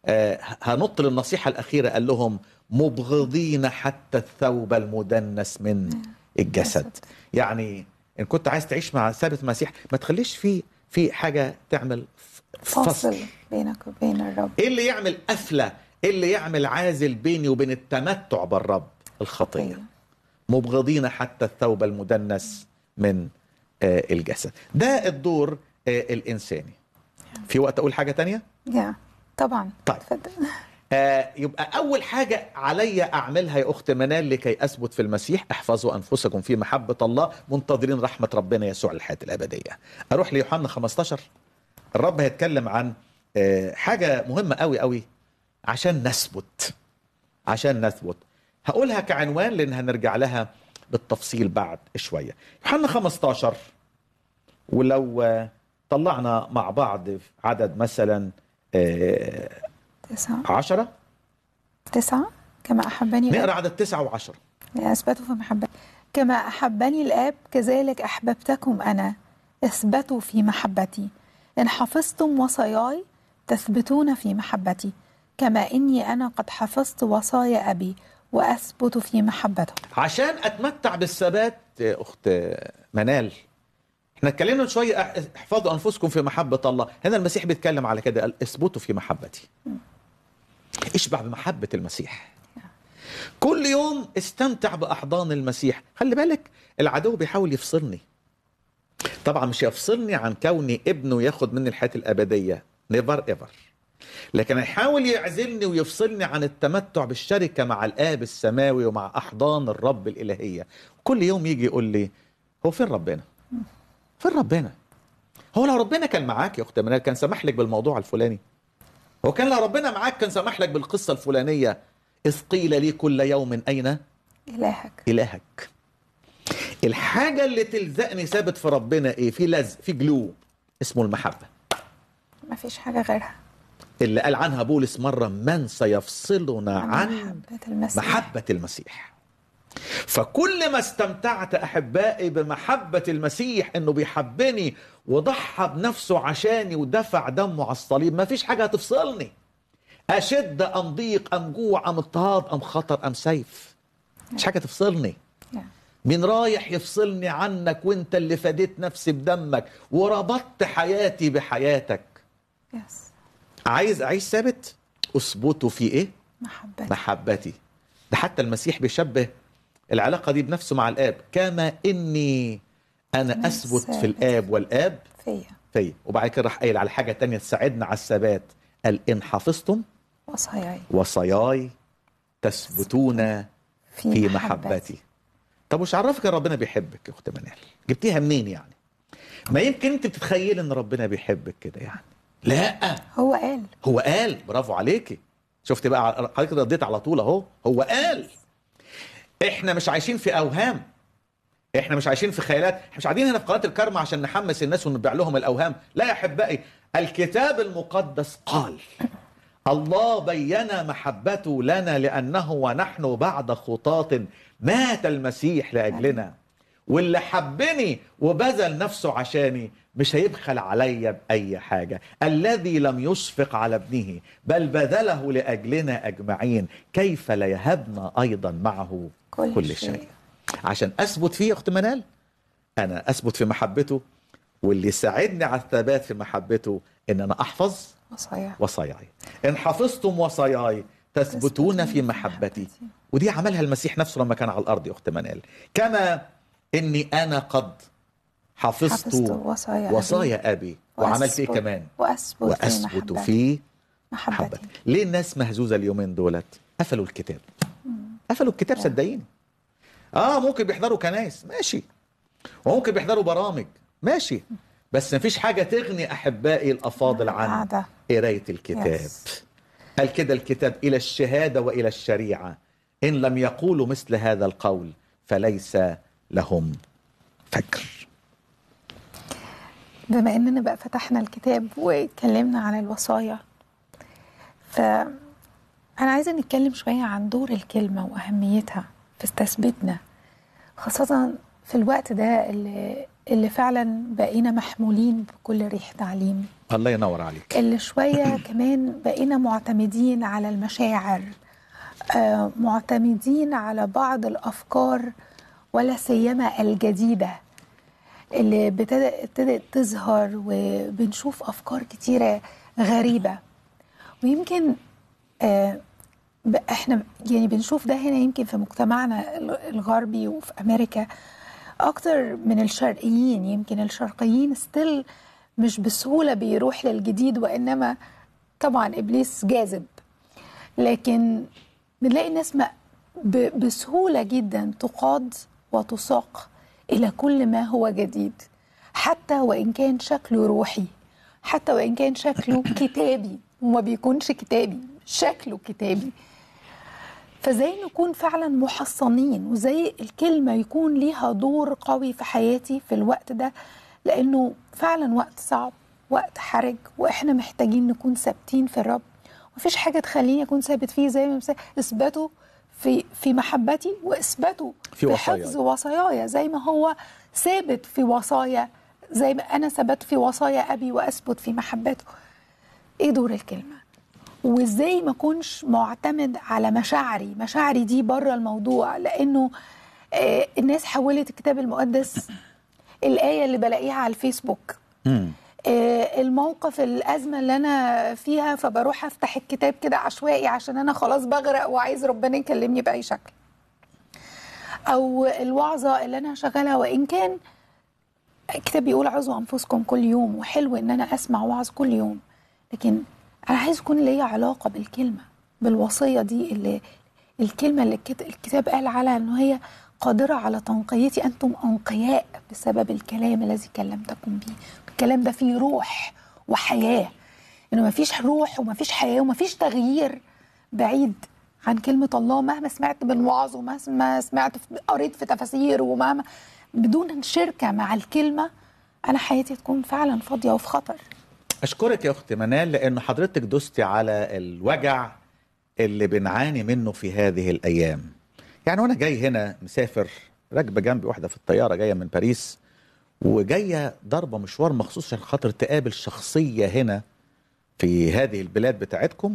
هنط للنصيحة الأخيرة، قال لهم مبغضين حتى الثوب المدنس من الجسد. يعني إن كنت عايز تعيش مع ثابت المسيح ما تخليش في حاجة تعمل فاصل بينك وبين الرب. إيه اللي يعمل قفلة؟ إيه اللي يعمل عازل بيني وبين التمتع بالرب؟ الخطية. مبغضين حتى الثوب المدنس من الجسد. ده الدور الإنساني. في وقت أقول حاجة تانية؟ طبعا. طيب يبقى أول حاجة علي أعملها يا أخت منال لكي أثبت في المسيح، احفظوا أنفسكم في محبة الله منتظرين رحمة ربنا يسوع الحياة الأبدية. أروح ليوحنا 15. الرب هيتكلم عن حاجة مهمة قوي قوي عشان نثبت. هقولها كعنوان لأن هنرجع لها بالتفصيل بعد شوية. يوحنا 15، ولو طلعنا مع بعض في عدد مثلا 10 كما أحبني نقرأ عدد 9 و10. أثبتوا في محبة كما أحبني الآب كذلك أحببتكم أنا، اثبتوا في محبتي. إن حفظتم وصاياي تثبتون في محبتي كما إني أنا قد حفظت وصايا أبي وأثبت في محبته. عشان أتمتع بالثبات أخت منال، احنا اتكلمنا شوية احفظوا أنفسكم في محبة الله. هنا المسيح بيتكلم على كده، قال اثبتوا في محبتي. اشبع بمحبة المسيح. كل يوم استمتع بأحضان المسيح. خلي بالك العدو بيحاول يفصلني. طبعا مش يفصلني عن كوني ابنه ياخد مني الحياة الأبدية، نيفر ايفر، لكن يحاول يعزلني ويفصلني عن التمتع بالشركة مع الآب السماوي ومع أحضان الرب الإلهية. كل يوم يجي يقول لي هو فين ربنا؟ فين ربنا؟ هو لو ربنا كان معاك يا أخت منال كان سمح لك بالموضوع الفلاني؟ هو كان لو ربنا معاك كان سمح لك بالقصة الفلانية؟ إذ قيل لي كل يوم أين إلهك. الحاجة اللي تلزقني ثابت في ربنا إيه؟ في لزق، في جلو اسمه المحبة. ما فيش حاجة غيرها، اللي قال عنها بولس مرة من سيفصلنا عن محبة المسيح. فكل ما استمتعت أحبائي بمحبة المسيح إنه بيحبني وضحى بنفسه عشاني ودفع دمه على الصليب، ما فيش حاجة هتفصلني. أشد أم ضيق أم جوع أم اضطهاد أم خطر أم سيف، مش حاجة تفصلني. مين رايح يفصلني عنك وانت اللي فديت نفسي بدمك وربطت حياتي بحياتك؟ عايز أعيش ثابت؟ أثبته في إيه؟ محبتي. ده حتى المسيح بيشبه العلاقة دي بنفسه مع الآب، كما إني أنا أثبت في الآب والآب فيا. وبعد كده راح قايل على حاجة تانية تساعدنا على الثبات، قال إن حفظتم وصاياي تثبتون في محبتي. طب وش عرفك ان ربنا بيحبك يا اخت منال؟ جبتيها منين يعني؟ ما يمكن انت بتتخيل ان ربنا بيحبك كده يعني. لا، هو قال. برافو عليكي. شفت بقى حضرتك رديت على طول اهو. هو قال. احنا مش عايشين في اوهام، احنا مش عايشين في خيالات، احنا مش قاعدين هنا في قناة الكرمة عشان نحمس الناس ونبيع لهم الاوهام. لا يا احبائي، الكتاب المقدس قال الله بين محبته لنا لأنه ونحن بعد خطاة مات المسيح لأجلنا. واللي حبني وبذل نفسه عشاني مش هيبخل عليا بأي حاجة. الذي لم يشفق على ابنه بل بذله لأجلنا أجمعين كيف لا يهبنا أيضا معه كل شيء. عشان أثبت فيه يا أخت منال، أنا أثبت في محبته، واللي يساعدني على الثبات في محبته إن أنا أحفظ وصاياي. إن حفظتم وصاياي تثبتون في محبتي. ودي عملها المسيح نفسه لما كان على الأرض يا أخت منال، كما إني أنا قد حفظت وصايا أبي وعملت إيه كمان؟ وأثبت في محبتي. ليه الناس مهزوزة اليومين دولت؟ قفلوا الكتاب. قفلوا الكتاب صدقيني. ممكن بيحضروا كنايس ماشي، وممكن بيحضروا برامج ماشي، بس مفيش حاجة تغني أحبائي الأفاضل عن قراية الكتاب. قال كده الكتاب إلى الشهادة وإلى الشريعة إن لم يقولوا مثل هذا القول فليس لهم فكر. بما إننا بقى فتحنا الكتاب واتكلمنا عن الوصايا، فأنا عايزة نتكلم شوية عن دور الكلمة وأهميتها في تثبيتنا، خاصة في الوقت ده اللي اللي فعلا بقينا محمولين بكل ريح تعليم، الله ينور عليك. اللي شوية كمان بقينا معتمدين على المشاعر، معتمدين على بعض الأفكار ولا سيما الجديدة اللي ابتدت تظهر، وبنشوف أفكار كتيرة غريبة. ويمكن احنا يعني بنشوف ده هنا يمكن في مجتمعنا الغربي وفي أمريكا أكتر من الشرقيين. يمكن الشرقيين ستيل مش بسهولة بيروح للجديد، وإنما طبعا إبليس جاذب، لكن بنلاقي الناس بسهولة جدا تقاد وتساق إلى كل ما هو جديد، حتى وإن كان شكله روحي، حتى وإن كان شكله كتابي، وما بيكونش كتابي، شكله كتابي. فزي نكون فعلا محصنين، وزي الكلمة يكون ليها دور قوي في حياتي في الوقت ده، لأنه فعلا وقت صعب، وقت حرج، وإحنا محتاجين نكون ثابتين في الرب. مفيش حاجة تخليني أكون ثابت فيه، زي ما اثبتوا في محبتي، واثبتوا في حفظ وصاياي، زي ما هو ثابت في وصايا، زي ما أنا ثبت في وصايا أبي وأثبت في محبته. إيه دور الكلمة؟ وإزاي ما أكونش معتمد على مشاعري دي بره الموضوع، لأنه الناس حولت الكتاب المقدس الآية اللي بلاقيها على الفيسبوك، الموقف، الأزمة اللي أنا فيها، فبروح أفتح الكتاب كده عشوائي عشان أنا خلاص بغرق وعايز ربنا يكلمني بأي شكل، أو الوعظة اللي أنا شغالها. وإن كان الكتاب بيقول عظوا أنفسكم كل يوم، وحلو إن أنا أسمع وعظ كل يوم، لكن أنا عايز يكون ليا علاقة بالكلمة، بالوصية دي، اللي الكلمة اللي الكتاب قال عليها إنه هي قادرة على تنقيتي. أنتم أنقياء بسبب الكلام الذي كلمتكم به. الكلام ده فيه روح وحياة، إنه مفيش روح ومفيش حياة ومفيش تغيير بعيد عن كلمة الله، مهما سمعت من وعظ، ومهما سمعت قريت في تفاسير، ومهما بدون شركة مع الكلمة، أنا حياتي تكون فعلا فاضية وفي خطر. أشكرك يا أختي منال، لأن حضرتك دوستي على الوجع اللي بنعاني منه في هذه الأيام. يعني وأنا جاي هنا مسافر، راكبة جنبي واحدة في الطيارة جاية من باريس، وجاية ضربة مشوار مخصوص عشان خاطر تقابل شخصية هنا في هذه البلاد بتاعتكم.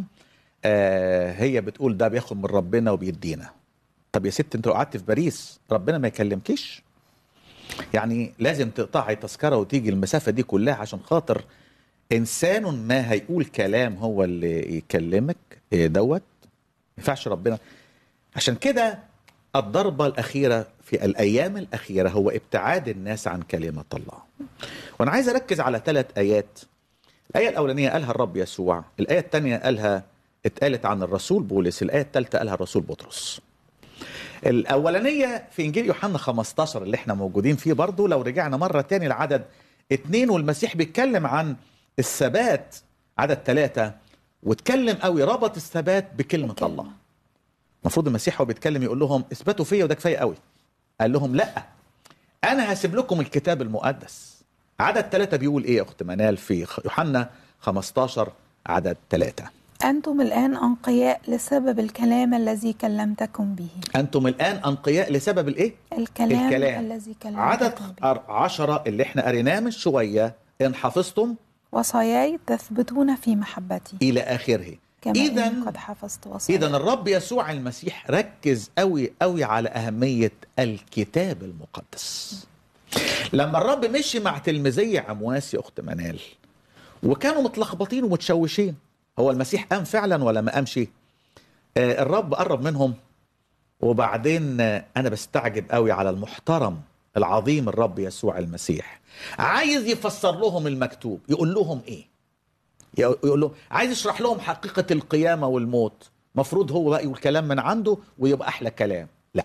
هي بتقول ده بياخد من ربنا وبيدينا. طب يا ست، انت لو قعدت في باريس ربنا ما يكلمكيش؟ يعني لازم تقطعي تذكرة وتيجي المسافة دي كلها عشان خاطر إنسان ما هيقول كلام هو اللي يكلمك دوت؟ ما ينفعش ربنا. عشان كده الضربة الأخيرة في الأيام الأخيرة هو ابتعاد الناس عن كلمة الله. وأنا عايز أركز على 3 آيات. الآية الأولانية قالها الرب يسوع، الآية الثانية اتقالت عن الرسول بولس، الآية الثالثة قالها الرسول بطرس. الأولانية في إنجيل يوحنا 15 اللي احنا موجودين فيه برضو. لو رجعنا مرة تاني لعدد 2 والمسيح بيتكلم عن الثبات، عدد 3 واتكلم قوي، ربط الثبات بكلمة الله. المفروض المسيح هو بيتكلم يقول لهم اثبتوا فيا وده كفايه قوي. قال لهم لا، انا هسيب لكم الكتاب المقدس. عدد 3 بيقول ايه يا اخت منال في يوحنا 15 عدد 3؟ أنتم الآن أنقياء لسبب الكلام الذي كلمتكم به. أنتم الآن أنقياء لسبب الإيه؟ الكلام الذي كلمتكم عدد به. 10 اللي احنا قريناه من شوية، إن حفظتم وصاياي تثبتون في محبتي إلى آخره. إذن قد حفظت وصاياي. إذن الرب يسوع المسيح ركز قوي قوي على أهمية الكتاب المقدس. لما الرب مشي مع تلميذي عمواس يا أخت منال وكانوا متلخبطين ومتشوشين، هو المسيح قام فعلا ولا ما قامش؟ الرب قرب منهم، وبعدين أنا بستعجب قوي على المحترم العظيم الرب يسوع المسيح، عايز يفسر لهم المكتوب. يقول لهم إيه؟ يقول لهم عايز يشرح لهم حقيقة القيامة والموت. مفروض هو بقى يقول كلام من عنده ويبقى أحلى كلام. لا،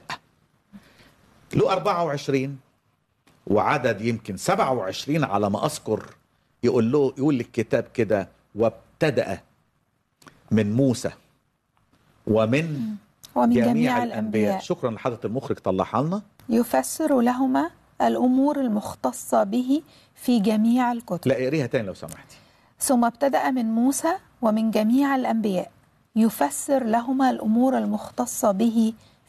له 24 وعدد يمكن 27 على ما أذكر، يقول الكتاب كده: وابتدأ من موسى ومن جميع الأنبياء. شكرا لحضرة المخرج طلعها لنا. يفسر لهما الأمور المختصة به في جميع الكتب. لا، اقريها تاني لو سمحتي. ثم ابتدأ من موسى ومن جميع الأنبياء يفسر لهما الأمور المختصة به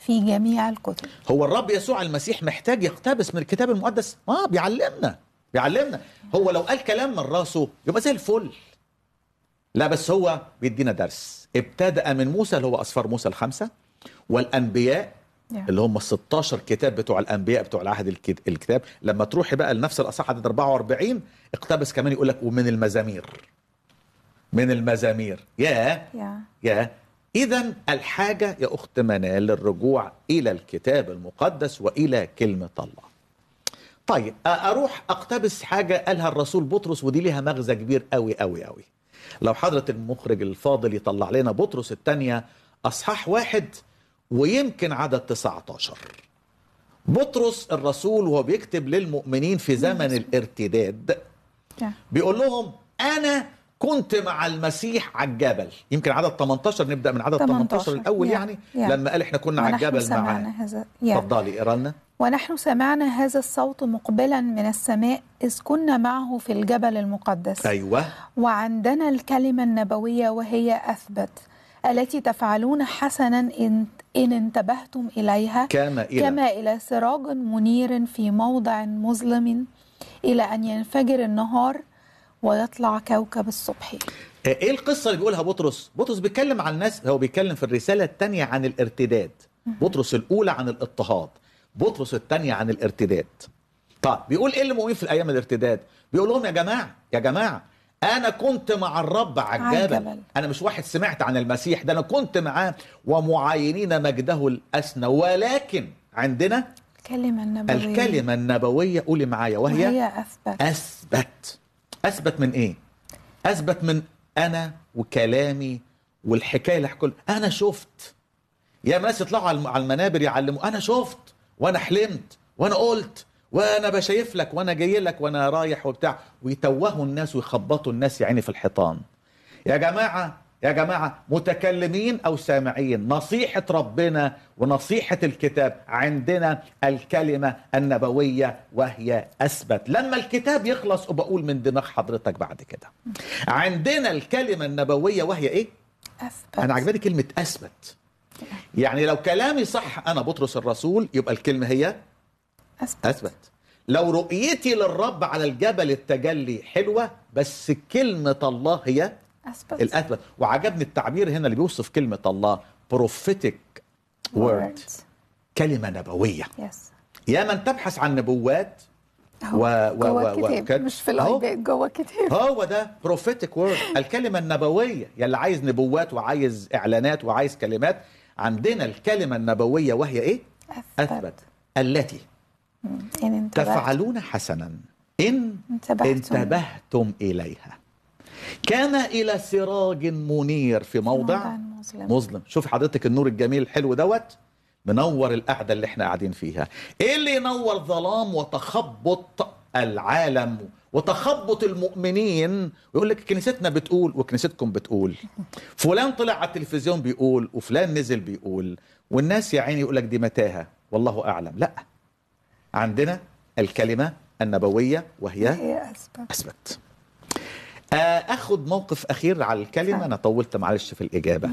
في جميع الكتب. هو الرب يسوع المسيح محتاج يقتبس من الكتاب المقدس؟ بيعلمنا. هو لو قال كلام من راسه يبقى زي الفل. لا، بس هو بيدينا درس. ابتدأ من موسى اللي هو أسفار موسى ال5، والأنبياء اللي هم 16 كتاب بتوع الأنبياء بتوع العهد الكتاب. لما تروحي بقى لنفس الأصحاح عدد 44 اقتبس كمان، يقول لك ومن المزامير. من المزامير. يا إذن الحاجة يا أخت منال للرجوع إلى الكتاب المقدس وإلى كلمة الله. طيب أروح أقتبس حاجة قالها الرسول بطرس، ودي لها مغزى كبير قوي قوي قوي. لو حضرة المخرج الفاضل يطلع لنا بطرس الثانية أصحاح 1 ويمكن عدد 19. بطرس الرسول وهو بيكتب للمؤمنين في زمن الارتداد بيقول لهم أنا كنت مع المسيح على الجبل. يمكن عدد 18، نبدأ من عدد 18 الأول. يعني لما قال احنا كنا على الجبل معاه. اتفضلي اقرا لنا. ونحن سمعنا هذا الصوت مقبلا من السماء إذ كنا معه في الجبل المقدس. أيوة. وعندنا الكلمة النبوية وهي أثبت، التي تفعلون حسنا إن انتبهتم إليها، كما إلى سراج منير في موضع مظلم إلى أن ينفجر النهار ويطلع كوكب الصبح. ايه القصة اللي بيقولها بطرس؟ بطرس بيتكلم عن الناس، هو بيتكلم في الرسالة الثانية عن الارتداد. بطرس الأولى عن الاضطهاد، بطرس الثانية عن الارتداد. طيب بيقول ايه اللي مؤمن في الأيام الارتداد؟ بيقول لهم يا جماعة أنا كنت مع الرب على الجبل. أنا مش واحد سمعت عن المسيح، ده أنا كنت معاه ومعاينين مجده الأسنى، ولكن عندنا الكلمة النبوية. قولي معايا وهي أثبت من إيه؟ أثبت من أنا وكلامي والحكاية اللي حكول. أنا شفت يا ناس يطلعوا على المنابر يعلموا، أنا شفت وأنا حلمت وأنا قلت وأنا بشايف لك وأنا جاي لك وأنا رايح وبتاع، ويتوهوا الناس ويخبطوا الناس يعني في الحيطان. يا جماعة متكلمين أو سامعين، نصيحة ربنا ونصيحة الكتاب، عندنا الكلمة النبوية وهي أثبت. لما الكتاب يخلص وبقول من دماغ حضرتك بعد كده، عندنا الكلمة النبوية وهي إيه؟ أثبت. أنا عجباني كلمة أثبت. يعني لو كلامي صح أنا بطرس الرسول يبقى الكلمة هي أثبت. لو رؤيتي للرب على الجبل التجلي حلوة، بس كلمة الله هي الأثبت. وعجبني التعبير هنا اللي بيوصف كلمة الله prophetic word، كلمة نبوية. يا من تبحث عن نبوات جوه كتاب، مش في الايباد، جوه كتاب. هو ده prophetic word، الكلمة النبوية. يلي عايز نبوات وعايز إعلانات وعايز كلمات، عندنا الكلمة النبوية وهي إيه؟ أثبت. التي تفعلون حسنا إن انتبهتم إليها، كان إلى سراج منير في موضع مظلم. شوف حضرتك النور الجميل الحلو دوت منور القعدة اللي احنا قاعدين فيها. ايه اللي ينور ظلام وتخبط العالم وتخبط المؤمنين؟ ويقول لك كنيستنا بتقول وكنيستكم بتقول، فلان طلع على التلفزيون بيقول وفلان نزل بيقول، والناس يا عيني يقول لك دي متاهة، والله أعلم. لا، عندنا الكلمة النبوية وهي أثبت. أخذ موقف أخير على الكلمة. أنا طولت معلش في الإجابة.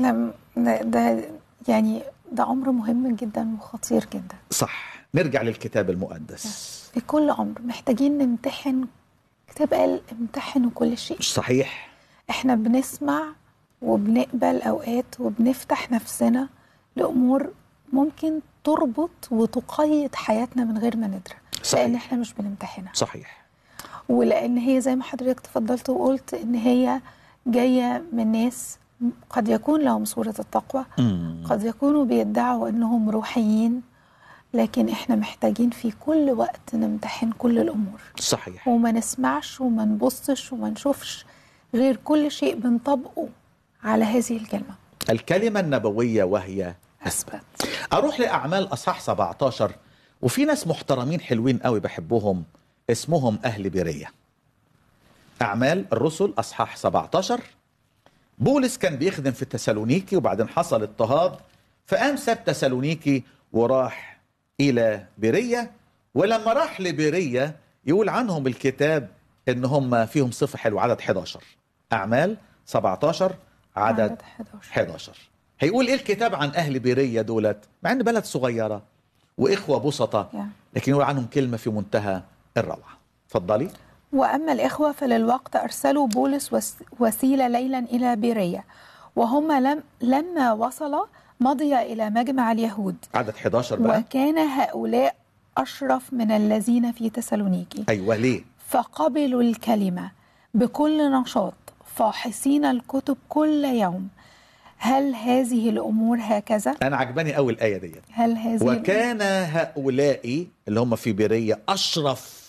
ده أمر مهم جدا وخطير جدا. صح. نرجع للكتاب المقدس. في كل أمر محتاجين نمتحن. كتاب قال امتحنوا كل شيء. صحيح. احنا بنسمع وبنقبل أوقات وبنفتح نفسنا لأمور ممكن تربط وتقيد حياتنا من غير ما ندرك، لأن احنا مش بنمتحنها. صحيح. ولأن هي زي ما حضرتك تفضلت وقلت إن هي جاية من ناس قد يكون لهم صورة التقوى، قد يكونوا بيدعوا إنهم روحيين، لكن إحنا محتاجين في كل وقت نمتحن كل الأمور. صحيح. وما نسمعش وما نبصش وما نشوفش غير كل شيء بنطبقه على هذه الكلمة، الكلمة النبوية وهي أثبت. أروح لأعمال أصحاح 17، وفي ناس محترمين حلوين قوي بحبهم اسمهم أهل بيرية. أعمال الرسل أصحاح 17. بولس كان بيخدم في تسالونيكي وبعدين حصل اضطهاد، فقام ساب تسالونيكي وراح إلى بيرية. ولما راح لبيرية يقول عنهم الكتاب إن هم فيهم صفة حلوة. عدد 11، أعمال 17 عدد 11. هيقول ايه الكتاب عن اهل بيرية دولت، مع ان بلد صغيرة واخوة بسطة، لكن يقول عنهم كلمة في منتهى الروعة. اتفضلي. وأما الإخوة فللوقت أرسلوا بولس وسيلة ليلا إلى بيرية، وهم لما وصل مضي إلى مجمع اليهود. عدد 11 بقى. وكان هؤلاء أشرف من الذين في تسالونيكي. أيوة، ليه؟ فقبلوا الكلمة بكل نشاط فاحصين الكتب كل يوم. هل هذه الأمور هكذا؟ أنا عجباني أول الآية دي. هل هذه وكان هؤلاء اللي هم في بيرية أشرف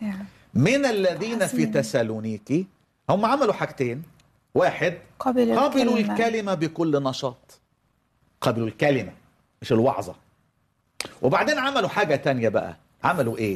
من الذين في تسالونيكي. هم عملوا حاجتين. واحد، قبلوا الكلمة بكل نشاط. قبلوا الكلمة مش الوعظة. وبعدين عملوا حاجة تانية بقى. عملوا ايه؟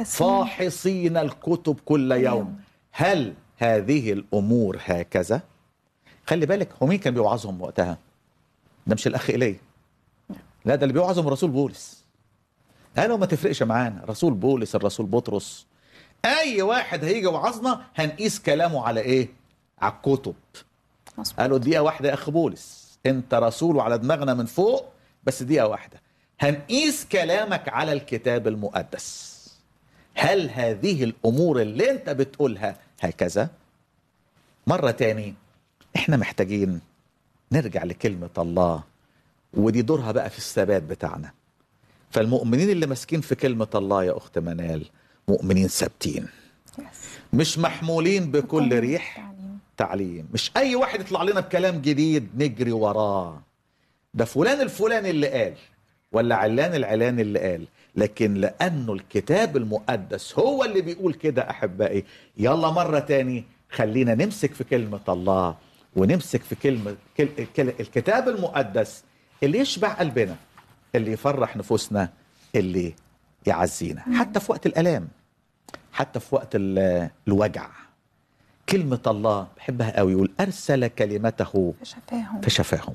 فاحصين الكتب كل يوم. هل هذه الأمور هكذا؟ خلي بالك، هو مين كان بيوعظهم وقتها؟ ده مش الأخ إليه، لا، ده اللي بيوعظهم رسول بولس. قالوا ما تفرقش معانا، رسول بولس، الرسول بطرس، أي واحد هيجي وعظنا هنقيس كلامه على إيه؟ على الكتب. قالوا دقيقة واحدة يا أخ بولس، أنت رسول وعلى دماغنا من فوق، بس دقيقة واحدة هنقيس كلامك على الكتاب المقدس. هل هذه الأمور اللي أنت بتقولها هكذا؟ مرة تاني، إحنا محتاجين نرجع لكلمة الله، ودي دورها بقى في الثبات بتاعنا. فالمؤمنين اللي ماسكين في كلمة الله يا أخت منال مؤمنين ثابتين، مش محمولين بكل ريح تعليم. مش أي واحد يطلع لنا بكلام جديد نجري وراه، ده فلان الفلاني اللي قال، ولا علان العلاني اللي قال، لكن لأنه الكتاب المقدس هو اللي بيقول كده. أحبائي، يلا مرة تاني خلينا نمسك في كلمة الله، ونمسك في الكتاب المقدس اللي يشبع قلبنا، اللي يفرح نفوسنا، اللي يعزينا حتى في وقت الألام، حتى في وقت الوجع. كلمة الله بحبها قوي، يقول أرسل كلمته فشفاهم.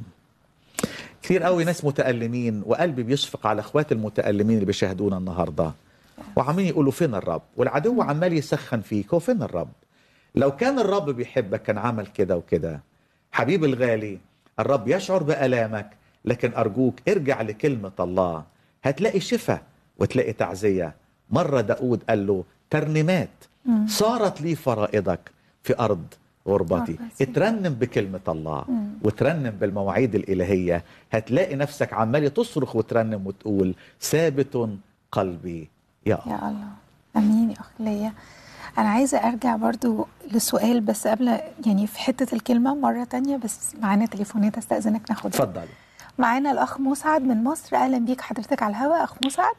كثير قوي ناس متألمين، وقلبي بيشفق على اخوات المتألمين اللي بيشاهدونا النهاردة، وعمالين يقولوا فين الرب، والعدو عمال يسخن فيك، هو فين الرب؟ لو كان الرب بيحبك كان عمل كده وكده. حبيبي الغالي، الرب يشعر بألامك، لكن أرجوك ارجع لكلمة الله، هتلاقي شفاء وتلاقي تعزية. مرة داود قال له ترنيمات صارت لي فرائضك في أرض غربتي. اترنم بكلمة الله وترنم بالمواعيد الإلهية، هتلاقي نفسك عمال تصرخ وترنم وتقول ثابت قلبي يا الله. يا الله. أمين يا أخ ليا. أنا عايزة أرجع برضو لسؤال، بس قبل يعني في حتة الكلمة مرة تانية، بس معانا تليفونات استأذنك ناخدها. اتفضلي. معانا الأخ مسعد من مصر. أهلا بيك حضرتك على الهواء أخ مسعد.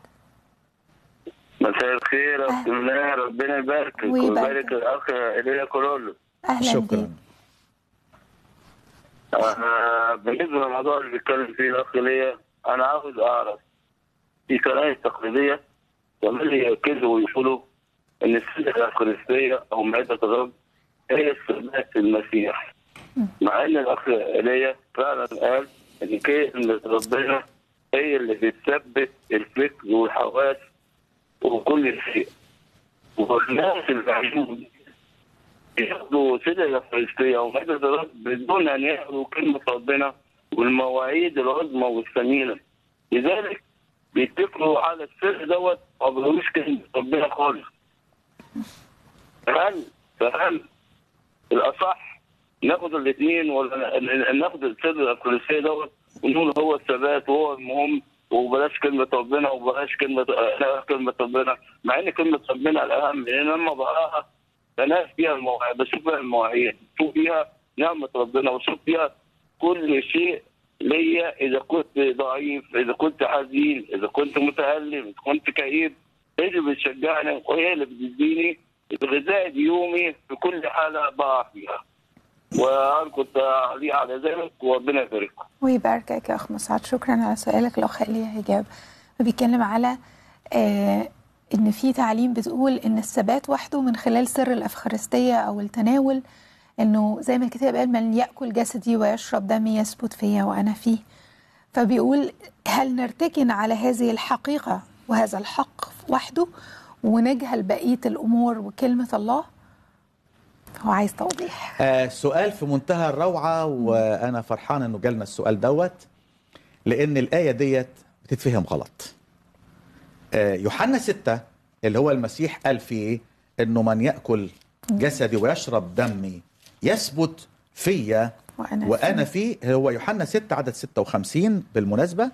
مساء الخير يا أخت منال، ربنا يباركك ويبارك الأخ إيليا كولولو. أهلا بيك. بالنسبة للموضوع اللي بيتكلم فيه الأخ إيليا، أنا عاوز أعرف في كنائس تقليدية كمان يأكدوا ويقولوا إن السنة الأفخارستية أو معدة الرب هي الثبات في المسيح، مع إن الأخ إيليا فعلا قال إن كلمة ربنا هي اللي بتثبت الفكر والحواس وكل شيء. والناس اللي ياخدوا سنة الأفخارستية أو معدة الرب بدون أن ياخدوا كلمة ربنا والمواعيد العظمى والثمينة، لذلك بيتفقوا على السر دوت ما بيقولوش كلمة ربنا خالص. فهل الأصح ناخد الاثنين ولا ناخد السر الأفخارستية دوت ونقول هو الثبات وهو المهم، وبلاش كلمة ربنا وبلاش كلمة ربنا، مع إن كلمة ربنا الأهم، لأن لما بقراها بناس فيها المواعيد، بشوف فيها المواعيد، بشوف فيها نعمة ربنا، وشوف فيها كل شيء ليا. إذا كنت ضعيف، إذا كنت حزين، إذا كنت متألم، إذا كنت كئيب، هي اللي بتشجعني وهي اللي بتديني الغذاء اليومي في كل حالة بقع فيها. وأرجو التعليق على ذلك وربنا يبارك ويباركك يا أخ مسعد. شكرا على سؤالك. الأخ إيليا هجاب بيتكلم على إن في تعليم بتقول إن الثبات وحده من خلال سر الأفخارستية أو التناول، إنه زي ما الكتاب قال من يأكل جسدي ويشرب دمي يثبت فيا وأنا فيه. فبيقول هل نرتكن على هذه الحقيقة وهذا الحق وحده ونجهل بقية الأمور وكلمة الله؟ هو عايز توضيح. سؤال في منتهى الروعة، وأنا فرحان أنه جالنا السؤال دوت، لأن الآية ديت بتتفهم غلط. يوحنا 6 اللي هو المسيح قال فيه أنه من يأكل جسدي ويشرب دمي يثبت فيا وأنا فيه، هو يوحنا 6 عدد 56 بالمناسبة.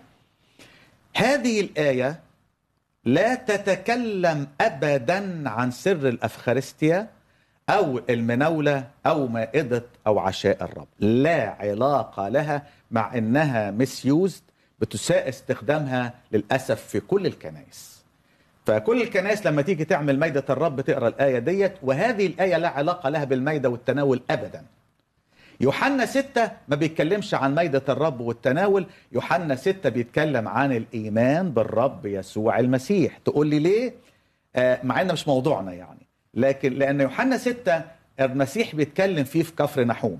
هذه الآية لا تتكلم أبدا عن سر الأفخارستيا أو المناولة أو مائدة أو عشاء الرب، لا علاقة لها، مع أنها مسيوزد بتساء استخدامها للأسف في كل الكنائس. فكل الكنائس لما تيجي تعمل مائدة الرب تقرأ الآية ديت، وهذه الآية لا علاقة لها بالمائدة والتناول أبدا. يوحنا 6 ما بيتكلمش عن مائدة الرب والتناول، يوحنا 6 بيتكلم عن الإيمان بالرب يسوع المسيح. تقول لي ليه؟ مع أنه مش موضوعنا يعني، لكن لأن يوحنا 6 المسيح بيتكلم فيه في كفر نحوم.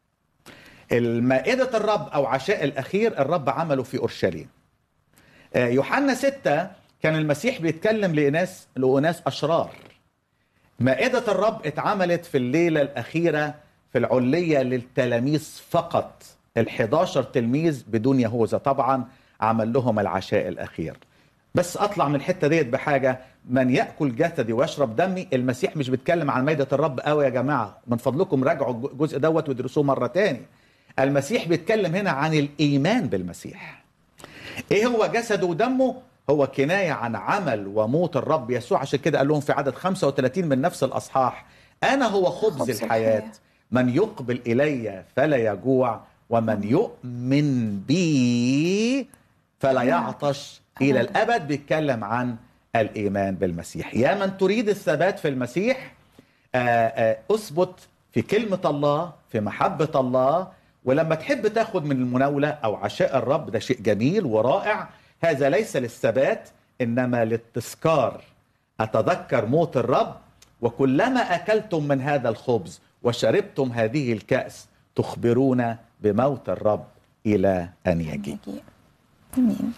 المائدة الرب أو عشاء الأخير الرب عمله في أورشليم. يوحنا 6 كان المسيح بيتكلم لأناس أشرار. مائدة الرب اتعملت في الليلة الأخيرة في العلية للتلاميذ فقط، ال11 تلميذ بدون يهوذا طبعا عمل لهم العشاء الأخير. بس أطلع من الحتة ديت بحاجة، من يأكل جسدي ويشرب دمي، المسيح مش بيتكلم عن مائدة الرب قوي يا جماعة، من فضلكم راجعوا الجزء دوت وادرسوه مرة تاني. المسيح بيتكلم هنا عن الإيمان بالمسيح. إيه هو جسده ودمه؟ هو كناية عن عمل وموت الرب يسوع. عشان كده قال لهم في عدد 35 من نفس الأصحاح: أنا هو خبز الحياة، من يقبل إلي فلا يجوع، ومن يؤمن بي فلا يعطش إلى الأبد. بيتكلم عن الإيمان بالمسيح. يا من تريد الثبات في المسيح، أثبت في كلمة الله، في محبة الله. ولما تحب تاخد من المناولة أو عشاء الرب، ده شيء جميل ورائع، هذا ليس للثبات إنما للتذكار. أتذكر موت الرب، وكلما أكلتم من هذا الخبز وشربتم هذه الكأس تخبرون بموت الرب إلى أن يجي. أمين.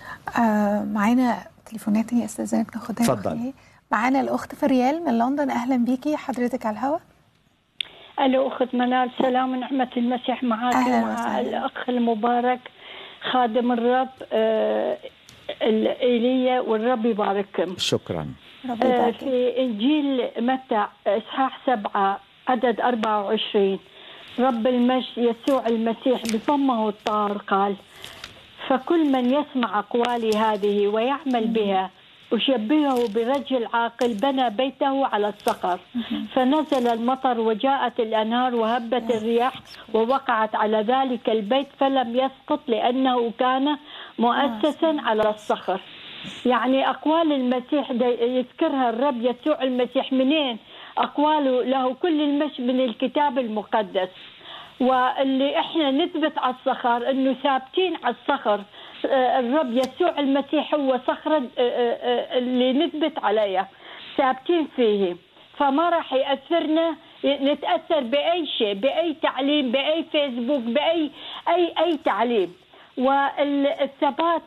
معانا تليفونات يا أستاذنك ناخدها. اتفضل. معانا الأخت فريال من لندن، أهلا بيكي، حضرتك على الهواء. ألو أخت منال، سلام ونعمة المسيح معاك ومع الأخ المبارك خادم الرب الإيليا، والرب يبارككم. شكرا. في إنجيل متى إصحاح 7 عدد 24 رب المجد يسوع المسيح بفمه الطاهر قال: فكل من يسمع أقوالي هذه ويعمل بها أشبهه برجل عاقل بنى بيته على الصخر، فنزل المطر وجاءت الأنهار وهبت الرياح ووقعت على ذلك البيت فلم يسقط لأنه كان مؤسسا على الصخر. يعني أقوال المسيح يذكرها الرب يسوع المسيح منين؟ أقواله له كل المجد من الكتاب المقدس. واللي احنا نثبت على الصخر انه ثابتين على الصخر، الرب يسوع المسيح هو صخرة اللي نثبت عليها، ثابتين فيه، فما راح يأثرنا نتأثر بأي شيء، بأي تعليم، بأي فيسبوك، بأي أي تعليم. والثبات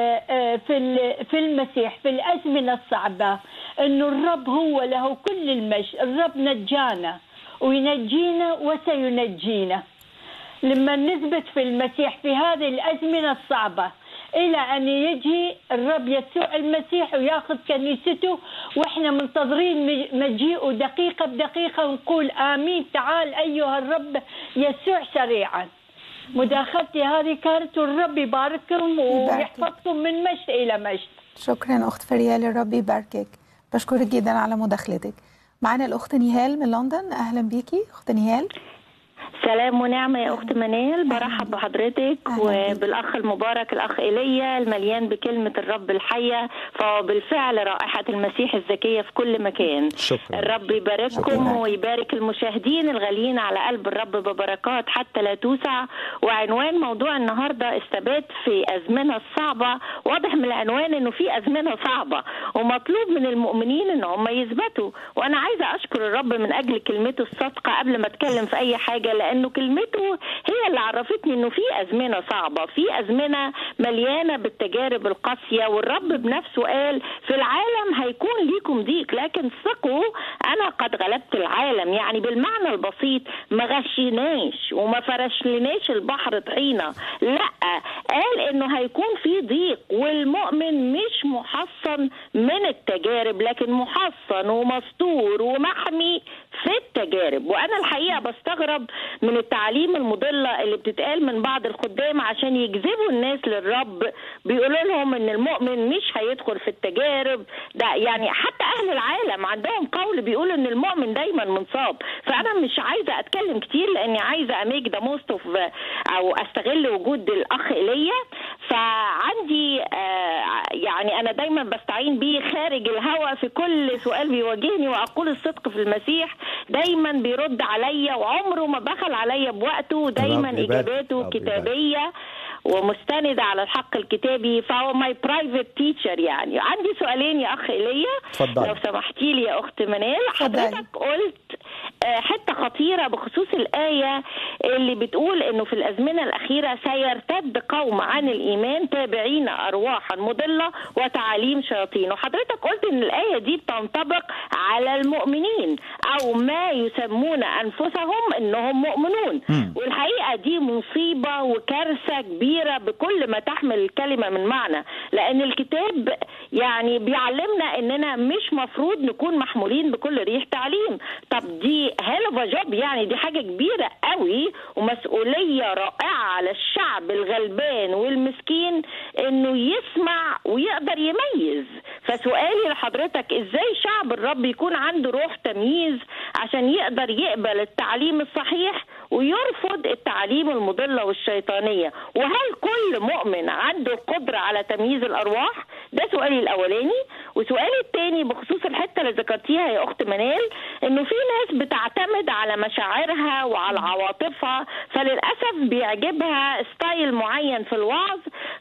في المسيح في الأزمنة الصعبة، انه الرب هو له كل المجد. الرب نجانا وينجينا وسينجينا لما نثبت في المسيح في هذه الأزمنة الصعبة، إلى أن يجي الرب يسوع المسيح ويأخذ كنيسته، وإحنا منتظرين مجيئه دقيقة بدقيقة، ونقول آمين. تعال أيها الرب يسوع سريعا. مداخلتي هذه كانت، والرب يبارككم ويحفظكم من مجد إلى مجد. شكرا أخت فريال، الرب يباركك. بشكرك جدا على مداخلتك. معنا الأخت نهال من لندن، أهلا بيكي أخت نهال. سلام ونعمة يا أخت منال، برحب بحضرتك وبالأخ المبارك الأخ إيليا المليان بكلمة الرب الحية، فهو بالفعل رائحة المسيح الزكية في كل مكان. شكرا. الرب يبارككم ويبارك المشاهدين الغاليين على قلب الرب ببركات حتى لا توسع. وعنوان موضوع النهاردة الثبات في أزمنة صعبة. واضح من العنوان إنه في أزمنة صعبة ومطلوب من المؤمنين إن هم يثبتوا، وأنا عايزة أشكر الرب من أجل كلمته الصادقة. قبل ما أتكلم في أي حاجة لأنه كلمته هي اللي عرفتني أنه في أزمنة صعبة، في أزمنة مليانة بالتجارب القاسية، والرب بنفسه قال في العالم هيكون ليكم ضيق لكن ثقوا أنا قد غلبت العالم. يعني بالمعنى البسيط ما غشيناش وما فرشلناش البحر طحينة، لا، قال انه هيكون في ضيق، والمؤمن مش محصن من التجارب لكن محصن ومستور ومحمي في التجارب. وانا الحقيقة بستغرب من التعاليم المضلة اللي بتتقال من بعض الخدام عشان يجذبوا الناس للرب، بيقولوا لهم ان المؤمن مش هيدخل في التجارب. ده يعني حتى اهل العالم عندهم قول بيقول ان المؤمن دايما منصاب. فانا مش عايزة اتكلم كتير لاني عايزة اميك ده موست اوف او استغل وجود الاخ ايليا. فعندي يعني انا دايما بستعين بيه خارج الهوا في كل سؤال بيواجهني، واقول الصدق في المسيح دايما بيرد عليا وعمره ما بخل عليا بوقته، دايما اجاباته كتابيه ومستندة على الحق الكتابي، فهو ماي برايفت تيتشر. يعني عندي سؤالين يا اخ ايليا لو سمحتي لي يا اخت منال. حضرتك قلت حتة خطيرة بخصوص الآية اللي بتقول انه في الازمنة الاخيرة سيرتد قوم عن الايمان تابعين ارواحا مضلة وتعاليم شياطين، وحضرتك قلت ان الآية دي بتنطبق على المؤمنين او ما يسمون انفسهم انهم مؤمنون. والحقيقة دي مصيبة وكارثة كبيرة بكل ما تحمل الكلمة من معنى، لان الكتاب يعني بيعلمنا اننا مش مفروض نكون محمولين بكل ريح تعليم. طب دي هيلفا جوب، يعني دي حاجة كبيرة قوي ومسؤولية رائعة على الشعب الغلبان والمسكين انه يسمع ويقدر يميز. فسؤالي لحضرتك ازاي شعب الرب يكون عنده روح تمييز عشان يقدر يقبل التعليم الصحيح ويرفض التعليم المضلة والشيطانية؟ وهل كل مؤمن عنده القدرة على تمييز الأرواح؟ ده سؤالي الأولاني. وسؤالي الثاني بخصوص الحتة اللي ذكرتيها يا أخت منال، إنه في ناس بتعتمد على مشاعرها وعلى عواطفها، فللأسف بيعجبها ستايل معين في الوعظ،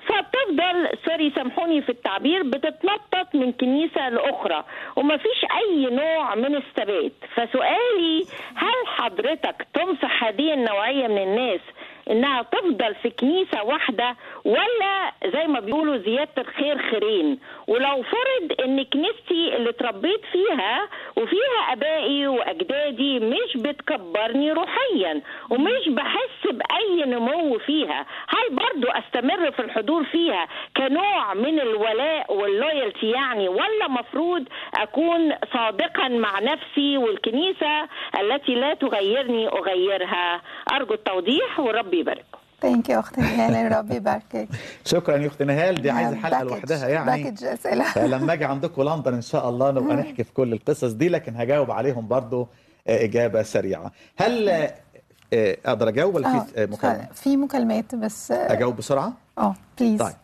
فبتفضل سوري سامحوني في التعبير بتتنطط من كنيسة لأخرى ومفيش أي نوع من الثبات. فسؤالي هل حضرتك تنصح هذه النوعية من الناس انها تفضل في كنيسة واحدة، ولا زي ما بيقولوا زيادة الخير خيرين؟ ولو فرض ان كنيستي اللي اتربيت فيها وفيها ابائي واجدادي مش بتكبرني روحيا ومش بحس باي نمو فيها، هل برضو استمر في الحضور فيها كنوع من الولاء واللويالتي يعني، ولا مفروض اكون صادقا مع نفسي والكنيسة التي لا تغيرني اغيرها؟ ارجو التوضيح وربي يبارككم. ثانك يو اخت نهال، ربي يباركك. شكرا يا اخت نهال، دي عايزه حلقه لوحدها يعني. باكج اسئله. فلما اجي عندكم لندن ان شاء الله نبقى نحكي في كل القصص دي، لكن هجاوب عليهم برضو اجابه سريعه. هل اقدر اجاوب ولا في مكالمات؟ في مكالمات بس اجاوب بسرعه؟ بليز. طيب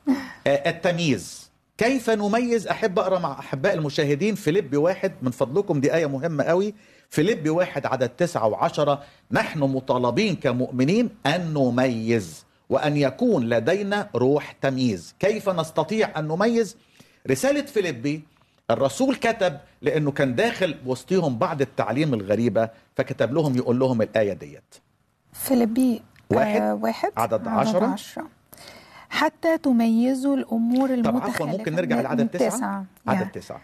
التمييز، كيف نميز؟ احب اقرا مع احباء المشاهدين فيليبي 1 من فضلكم، دي ايه مهمه قوي. فيليبي 1 عدد 9 و10: نحن مطالبين كمؤمنين ان نميز وان يكون لدينا روح تمييز. كيف نستطيع ان نميز؟ رساله فيليبي الرسول كتب لانه كان داخل وسطهم بعض التعليم الغريبه، فكتب لهم يقول لهم الايه ديت. فيليبي 1 عدد 10 حتى تميزوا الامور المتخلفه. طب عفوا ممكن نرجع لعدد 9؟ عدد 9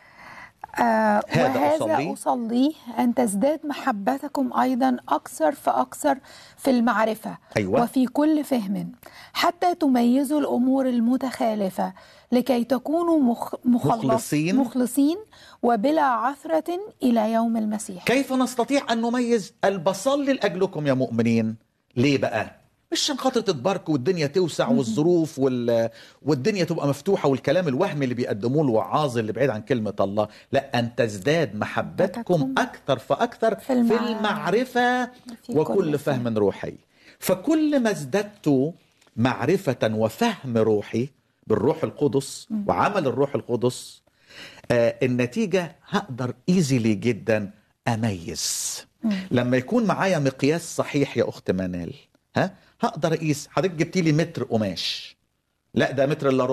وهذا أصليه أن تزداد محبتكم أيضا أكثر فأكثر في المعرفة. أيوة. وفي كل فهم، حتى تميزوا الأمور المتخالفة لكي تكونوا مخلصين وبلا عثرة إلى يوم المسيح. كيف نستطيع أن نميز؟ بصلي لأجلكم يا مؤمنين. ليه بقى؟ مش عشان خاطر تتباركوا والدنيا توسع والظروف والدنيا تبقى مفتوحة والكلام الوهمي اللي بيقدموه الوعاظ اللي بعيد عن كلمة الله، لا، أن تزداد محبتكم أكثر فأكثر في المعرفة وكل فهم روحي. فكل ما ازددت معرفة وفهم روحي بالروح القدس وعمل الروح القدس، النتيجة هقدر إيزيلي جدا أميز. لما يكون معايا مقياس صحيح يا أخت منال، هقدر اقيس. حضرتك جبتي لي متر قماش، لا ده متر الا ربع،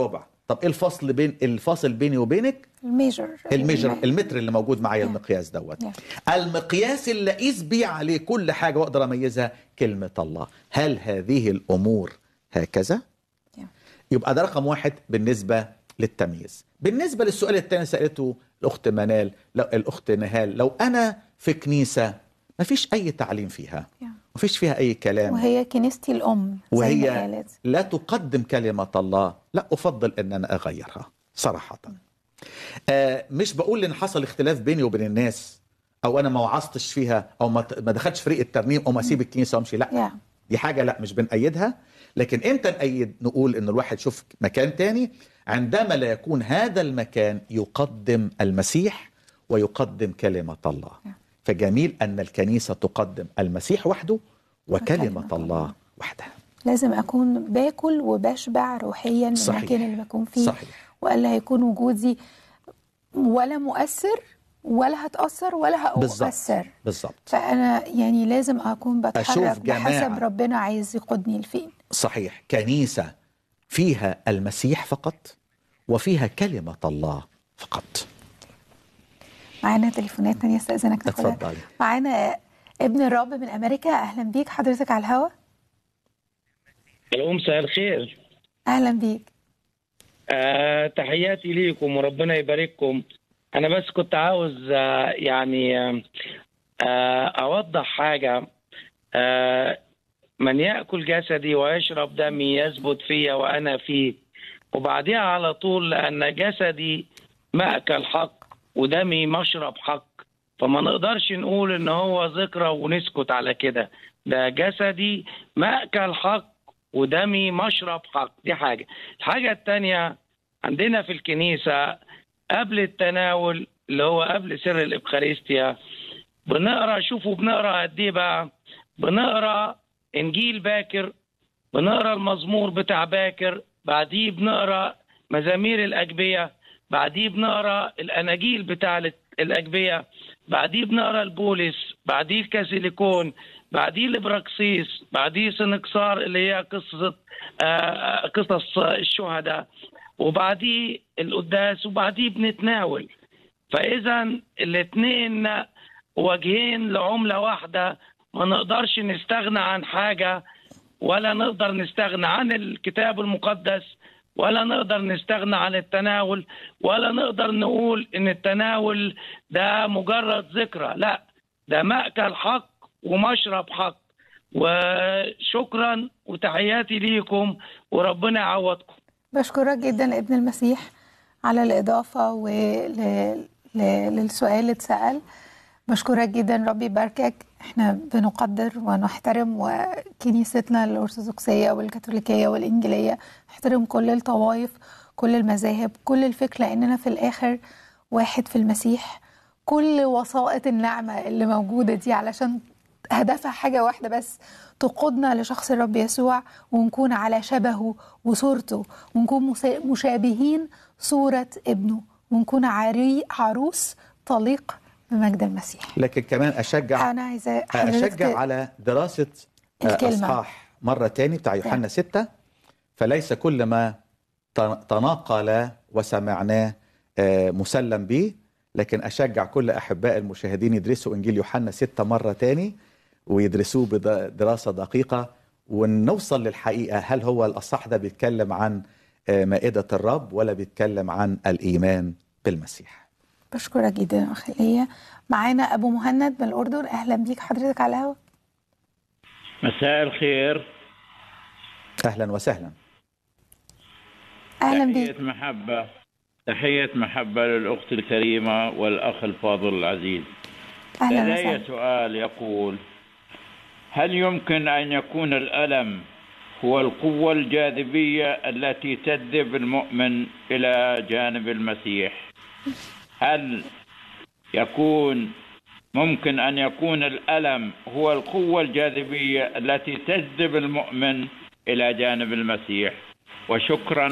طب ايه الفاصل بيني وبينك؟ المتر اللي موجود معايا، المقياس دوت. المقياس اللي اقيس بيه عليه كل حاجه واقدر اميزها كلمه الله. هل هذه الامور هكذا؟ يبقى ده رقم واحد بالنسبه للتمييز. بالنسبه للسؤال الثاني سالته الاخت منال، الاخت نهال، لو انا في كنيسه ما فيش اي تعليم فيها، ما فيش فيها اي كلام، وهي كنيستي الام وهي لا تقدم كلمه الله، لا افضل ان انا اغيرها صراحه. مش بقول ان حصل اختلاف بيني وبين الناس، او انا ما وعظتش فيها، او ما دخلتش فريق الترنيم، او ما اسيب الكنيسه وامشي، لا دي حاجه لا مش بنأيدها. لكن امتى نأيد؟ نقول ان الواحد يشوف مكان تاني عندما لا يكون هذا المكان يقدم المسيح ويقدم كلمه الله. فجميل ان الكنيسه تقدم المسيح وحده وكلمه الله وحدها. لازم اكون باكل وبشبع روحيا من المكان اللي بكون فيه. صحيح. والا هيكون وجودي ولا مؤثر ولا هتأثر ولا هأثر. بالظبط. فأنا يعني لازم أكون بتحرك بحسب ربنا عايز يقودني لفين. صحيح. كنيسة فيها المسيح فقط وفيها كلمة الله فقط. معانا تليفونات تانية استأذنك ناخدها. اتفضلي. معانا ابن الرب من أمريكا. أهلا بيك حضرتك على الهوا. مساء الخير. أهلا بيك. تحياتي ليكم وربنا يبارككم. أنا بس كنت عاوز أوضح حاجة. من يأكل جسدي ويشرب دمي يثبت فيا وأنا فيه. وبعدها على طول لأن جسدي مأكل حق ودمي مشرب حق، فما نقدرش نقول إن هو ذكرى ونسكت على كده. ده جسدي مأكل حق ودمي مشرب حق. دي حاجة. الحاجة التانية عندنا في الكنيسة قبل التناول اللي هو قبل سر الإبخارستيا بنقرأ، شوفوا بنقرأ قد إيه بقى. بنقرأ إنجيل باكر، بنقرأ المزمور بتاع باكر، بعديه بنقرأ مزامير الأجبية، بعديه بنقرأ الأناجيل بتاع الأجبية، بعديه بنقرأ البولس، بعديه الكاسيليكون، بعديه الإبراكسيس، بعديه سنكسار اللي هي قصص الشهداء، وبعديه القداس، وبعديه بنتناول. فإذا الاثنين وجهين لعملة واحدة. ما نقدرش نستغنى عن حاجة، ولا نقدر نستغنى عن الكتاب المقدس، ولا نقدر نستغنى عن التناول، ولا نقدر نقول إن التناول ده مجرد ذكرى. لا، ده مأكل حق ومشرب حق. وشكرا وتحياتي ليكم وربنا يعوضكم. بشكرك جدا ابن المسيح على الإضافة للسؤال اللي اتسأل. بشكرك جدا، ربي يباركك. احنا بنقدر ونحترم وكنيستنا الأرثوذكسية والكاثوليكية والإنجيلية، نحترم كل الطوائف، كل المذاهب، كل الفكر، لأننا في الآخر واحد في المسيح. كل وسائط النعمة اللي موجودة دي علشان هدفها حاجة واحدة بس، تقودنا لشخص الرب يسوع، ونكون على شبهه وصورته، ونكون مشابهين صورة ابنه، ونكون عروس طليق بمجد المسيح. لكن كمان أنا أشجع على دراسة أصحاح مرة تاني بتاع يوحنا 6. فليس كل ما تناقل وسمعناه مسلم به، لكن أشجع كل أحباء المشاهدين يدرسوا إنجيل يوحنا 6 مرة تاني، ويدرسوه بدراسة دقيقة، ونوصل للحقيقة. هل هو الأصح ده بيتكلم عن مائدة الرب ولا بيتكلم عن الإيمان بالمسيح؟ بشكرك جدا أخي إيليا. معانا أبو مهند من الأردن. أهلا بيك حضرتك على الهواء. مساء الخير. أهلا وسهلا. أهلا بيك. تحية محبة للأخت الكريمة والأخ الفاضل العزيز. لدي سؤال يقول: هل يمكن أن يكون الألم هو القوة الجاذبية التي تجذب المؤمن إلى جانب المسيح؟ هل ممكن أن يكون الألم هو القوة الجاذبية التي تجذب المؤمن إلى جانب المسيح؟ وشكرا.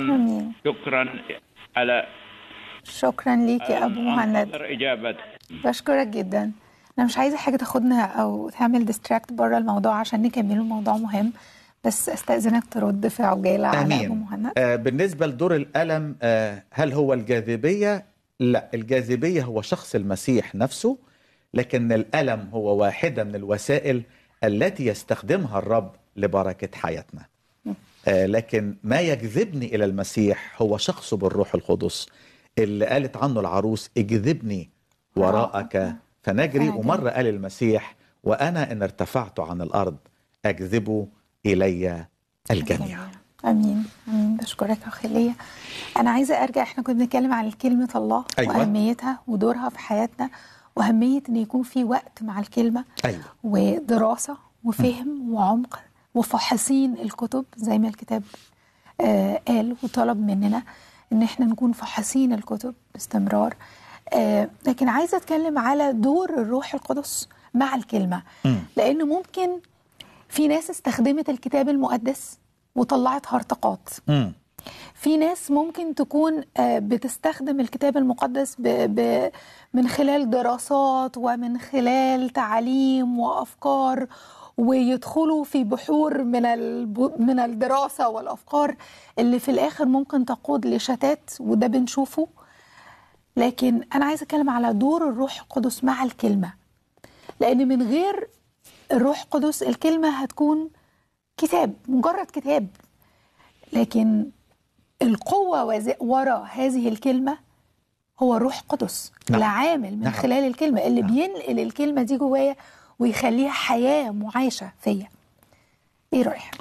شكرا ليك يا أبو مهند. إجابتك. بشكرك جدا. أنا مش عايزة حاجة تاخدنا أو تعمل ديستراكت بره الموضوع عشان نكمل الموضوع مهم، بس استاذنك ترد في عجاله على ابو آمين. مهند. بالنسبة لدور الألم، هل هو الجاذبية؟ لا، الجاذبية هو شخص المسيح نفسه، لكن الألم هو واحدة من الوسائل التي يستخدمها الرب لبركة حياتنا. لكن ما يجذبني إلى المسيح هو شخصه بالروح القدس، اللي قالت عنه العروس اجذبني وراءك فنجري. ومرة قال المسيح وأنا إن ارتفعت عن الأرض أجذب إلي الجميع. امين امين. بشكرك يا اخي ليا. انا عايزه ارجع، احنا كنا بنتكلم عن كلمه الله. أيوة. واهميتها ودورها في حياتنا، واهميه ان يكون في وقت مع الكلمه. أيوة. ودراسه وفهم وعمق وفحصين الكتب زي ما الكتاب قال وطلب مننا ان احنا نكون فحصين الكتب باستمرار. لكن عايزه اتكلم على دور الروح القدس مع الكلمه، لان ممكن في ناس استخدمت الكتاب المقدس وطلعت هرطقات. في ناس ممكن تكون بتستخدم الكتاب المقدس من خلال دراسات ومن خلال تعليم وأفكار، ويدخلوا في بحور من الدراسة والأفكار اللي في الآخر ممكن تقود لشتات، وده بنشوفه. لكن أنا عايزة أتكلم على دور الروح القدس مع الكلمة، لأن من غير الروح القدس الكلمة هتكون كتاب، مجرد كتاب، لكن القوة وراء هذه الكلمة هو الروح القدس. نعم. العامل من خلال الكلمة اللي بينقل الكلمة دي جوايا ويخليها حياة معايشة فيا. ايه رأيك؟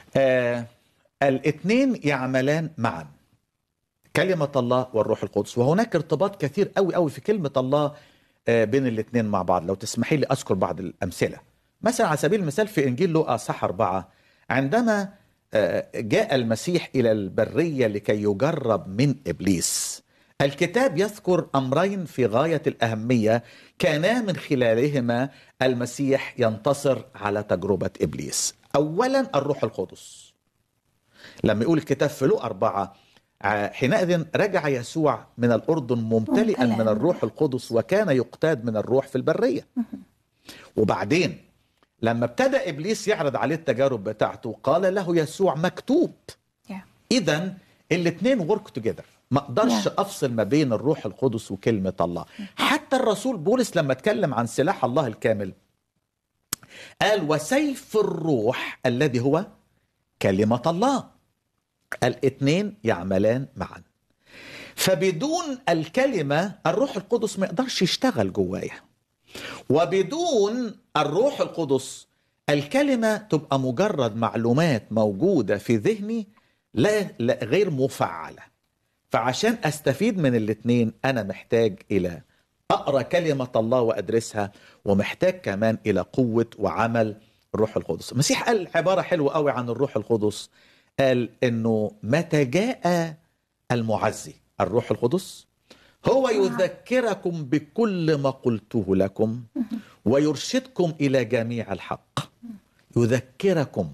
الاثنين يعملان معا، كلمة الله والروح القدس، وهناك ارتباط كثير قوي قوي في كلمة الله بين الاثنين مع بعض. لو تسمحي لي أذكر بعض الأمثلة. مثلا على سبيل المثال في إنجيل لوقا صح 4، عندما جاء المسيح إلى البرية لكي يجرب من إبليس، الكتاب يذكر أمرين في غاية الأهمية كانا من خلالهما المسيح ينتصر على تجربة إبليس. أولا الروح القدس، لما يقول الكتاب في لوقا 4 حينئذ رجع يسوع من الأردن ممتلئا من الروح القدس وكان يقتاد من الروح في البرية. وبعدين لما ابتدى إبليس يعرض عليه التجارب بتاعته قال له يسوع مكتوب. إذن الاثنين work together، ما اقدرش أفصل ما بين الروح القدس وكلمة الله. حتى الرسول بولس لما اتكلم عن سلاح الله الكامل قال وسيف الروح الذي هو كلمة الله. الاثنين يعملان معا، فبدون الكلمة الروح القدس ما يقدرش يشتغل جوايا، وبدون الروح القدس الكلمة تبقى مجرد معلومات موجودة في ذهني لا غير مفعلة. فعشان أستفيد من الاثنين أنا محتاج إلى أقرأ كلمة الله وأدرسها، ومحتاج كمان إلى قوة وعمل الروح القدس. المسيح قال عبارة حلوة قوي عن الروح القدس، قال إنه متى جاء المعزي الروح القدس هو يذكركم بكل ما قلته لكم ويرشدكم إلى جميع الحق. يذكركم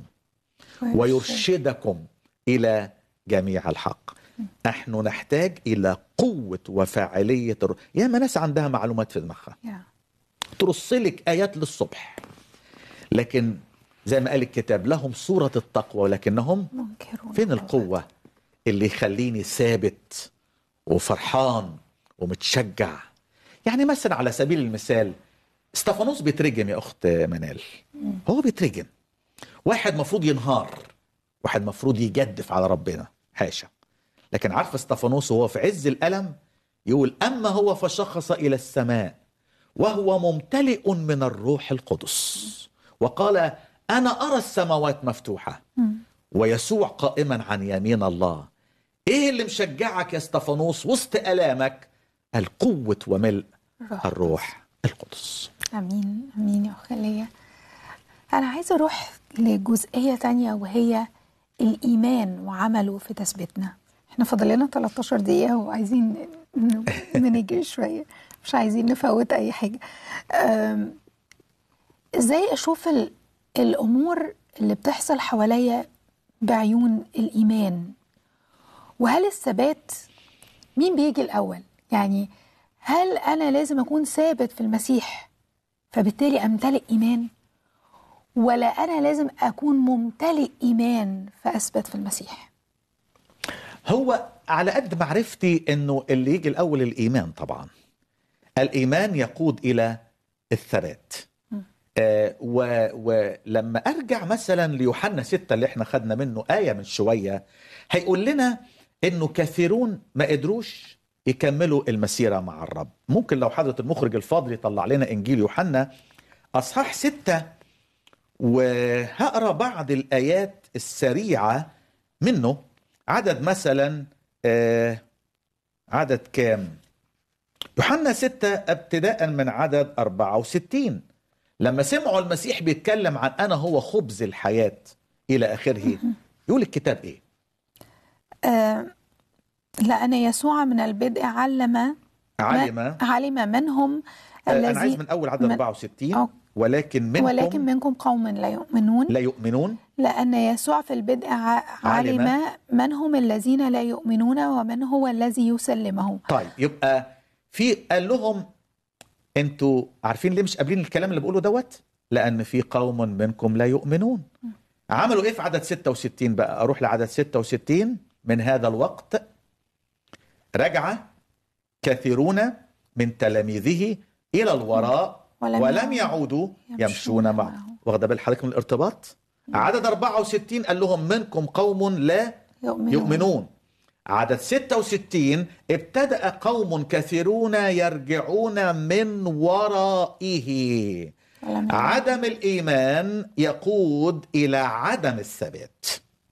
ويرشدكم إلى جميع الحق. نحن نحتاج إلى قوة وفاعلية ياما ناس عندها معلومات في دماغها ترسلك آيات للصبح، لكن زي ما قال الكتاب لهم صورة التقوى ولكنهم فين القوة اللي يخليني ثابت وفرحان ومتشجع؟ يعني مثلا على سبيل المثال استفانوس بيترجم يا أخت منال، هو بيترجم واحد مفروض ينهار، واحد مفروض يجدف على ربنا، حاشا. لكن عارف استفانوس وهو في عز الألم يقول أما هو فشخص إلى السماء وهو ممتلئ من الروح القدس وقال أنا أرى السماوات مفتوحة ويسوع قائما عن يمين الله. إيه اللي مشجعك يا استفانوس وسط ألامك؟ القوة وملء الروح القدس. أمين أمين يا أخي. أنا عايزة أروح لجزئية تانية وهي الإيمان وعمله في تثبيتنا. احنا فاضل لنا 13 دقيقة وعايزين نجري شوية، مش عايزين نفوت أي حاجة. إزاي أشوف الأمور اللي بتحصل حواليا بعيون الإيمان؟ وهل الثبات مين بيجي الأول؟ يعني هل أنا لازم أكون ثابت في المسيح فبالتالي أمتلئ إيمان، ولا أنا لازم أكون ممتلئ إيمان فأثبت في المسيح؟ هو على قد معرفتي انه اللي يجي الاول الايمان طبعا. الايمان يقود الى الثبات. ولما ارجع مثلا ليوحنا 6 اللي احنا خدنا منه آية من شوية، هيقول لنا انه كثيرون ما قدروش يكملوا المسيرة مع الرب. ممكن لو حضرة المخرج الفاضل يطلع لنا انجيل يوحنا اصحاح 6، وهقرا بعض الايات السريعة منه. عدد مثلا عدد كام؟ يوحنا 6 ابتداء من عدد 64. لما سمعوا المسيح بيتكلم عن أنا هو خبز الحياة إلى آخره، يقول الكتاب إيه؟ لأن يسوع من البدء علم منهم أنا عايز من أول عدد 64. ولكن منكم قوم لا يؤمنون لأن يسوع في البدء علم من هم الذين لا يؤمنون ومن هو الذي يسلمه. طيب يبقى قال لهم انتوا عارفين ليه مش قابلين الكلام اللي بقوله دوت؟ لأن في قوم منكم لا يؤمنون. عملوا ايه في عدد 66 بقى؟ اروح لعدد 66. من هذا الوقت رجع كثيرون من تلاميذه إلى الوراء ولم يعودوا يمشون معه. واخد بال حضرتك من الارتباط؟ عدد 64 قال لهم منكم قوم لا يؤمنون. عدد 66 ابتدأ قوم كثيرون يرجعون من ورائه. عدم الإيمان يقود إلى عدم الثبات.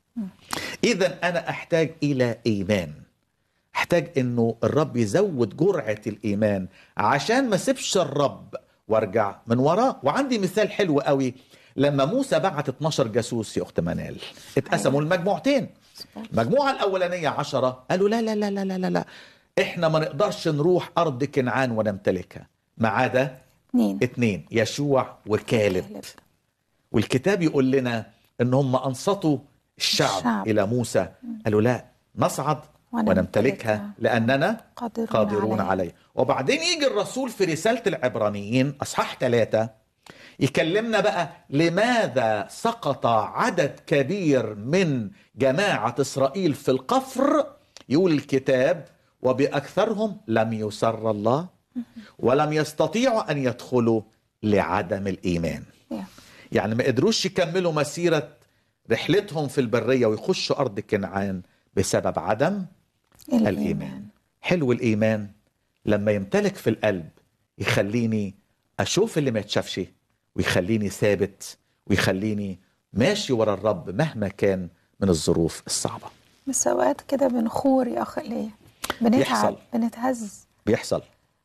إذن أنا أحتاج إلى إيمان، أحتاج إنه الرب يزود جرعة الإيمان عشان ما سيبش الرب وارجع من وراه. وعندي مثال حلو قوي. لما موسى بعت 12 جاسوس يا أخت منال، اتقسموا المجموعتين. المجموعة الأولانية 10 قالوا لا لا لا لا لا لا، إحنا ما نقدرش نروح أرض كنعان ونمتلكها، ما عدا 2 يشوع وكالب. والكتاب يقول لنا إن هم أنصتوا الشعب إلى موسى، قالوا لا، نصعد ونمتلكها لأننا قادرون عليه. وبعدين يجي الرسول في رسالة العبرانيين أصحاح 3 يكلمنا بقى لماذا سقط عدد كبير من جماعة إسرائيل في القفر. يقول الكتاب وبأكثرهم لم يسر الله ولم يستطيعوا أن يدخلوا لعدم الإيمان. يعني ما قدروش يكملوا مسيرة رحلتهم في البرية ويخشوا أرض كنعان بسبب عدم الإيمان. حلو الإيمان لما يمتلك في القلب، يخليني أشوف اللي ما يتشافش، ويخليني ثابت، ويخليني ماشي ورا الرب مهما كان من الظروف الصعبة. بس أوقات كده بنخور يا أخي ليه، بنتعب، بنتهز، بيحصل.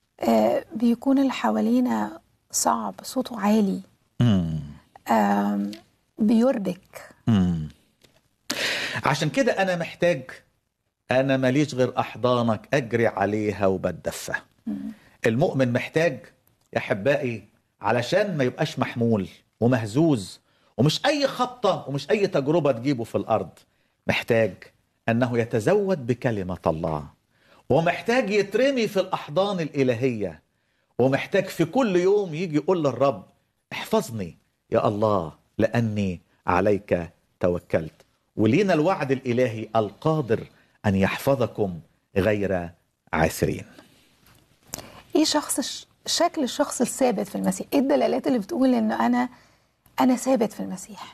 بيكون اللي حوالينا صعب، صوته عالي، بيربك. عشان كده أنا محتاج، أنا ماليش غير أحضانك أجري عليها وبتدفى. المؤمن محتاج يا أحبائي علشان ما يبقاش محمول ومهزوز، ومش أي خطة ومش أي تجربة تجيبه في الأرض، محتاج أنه يتزود بكلمة الله، ومحتاج يترمي في الأحضان الإلهية، ومحتاج في كل يوم يجي يقول للرب احفظني يا الله لأني عليك توكلت. ولينا الوعد الإلهي القادر أن يحفظكم غير عاثرين. إيه شكل الشخص الثابت في المسيح؟ إيه الدلالات اللي بتقول إن أنا ثابت في المسيح؟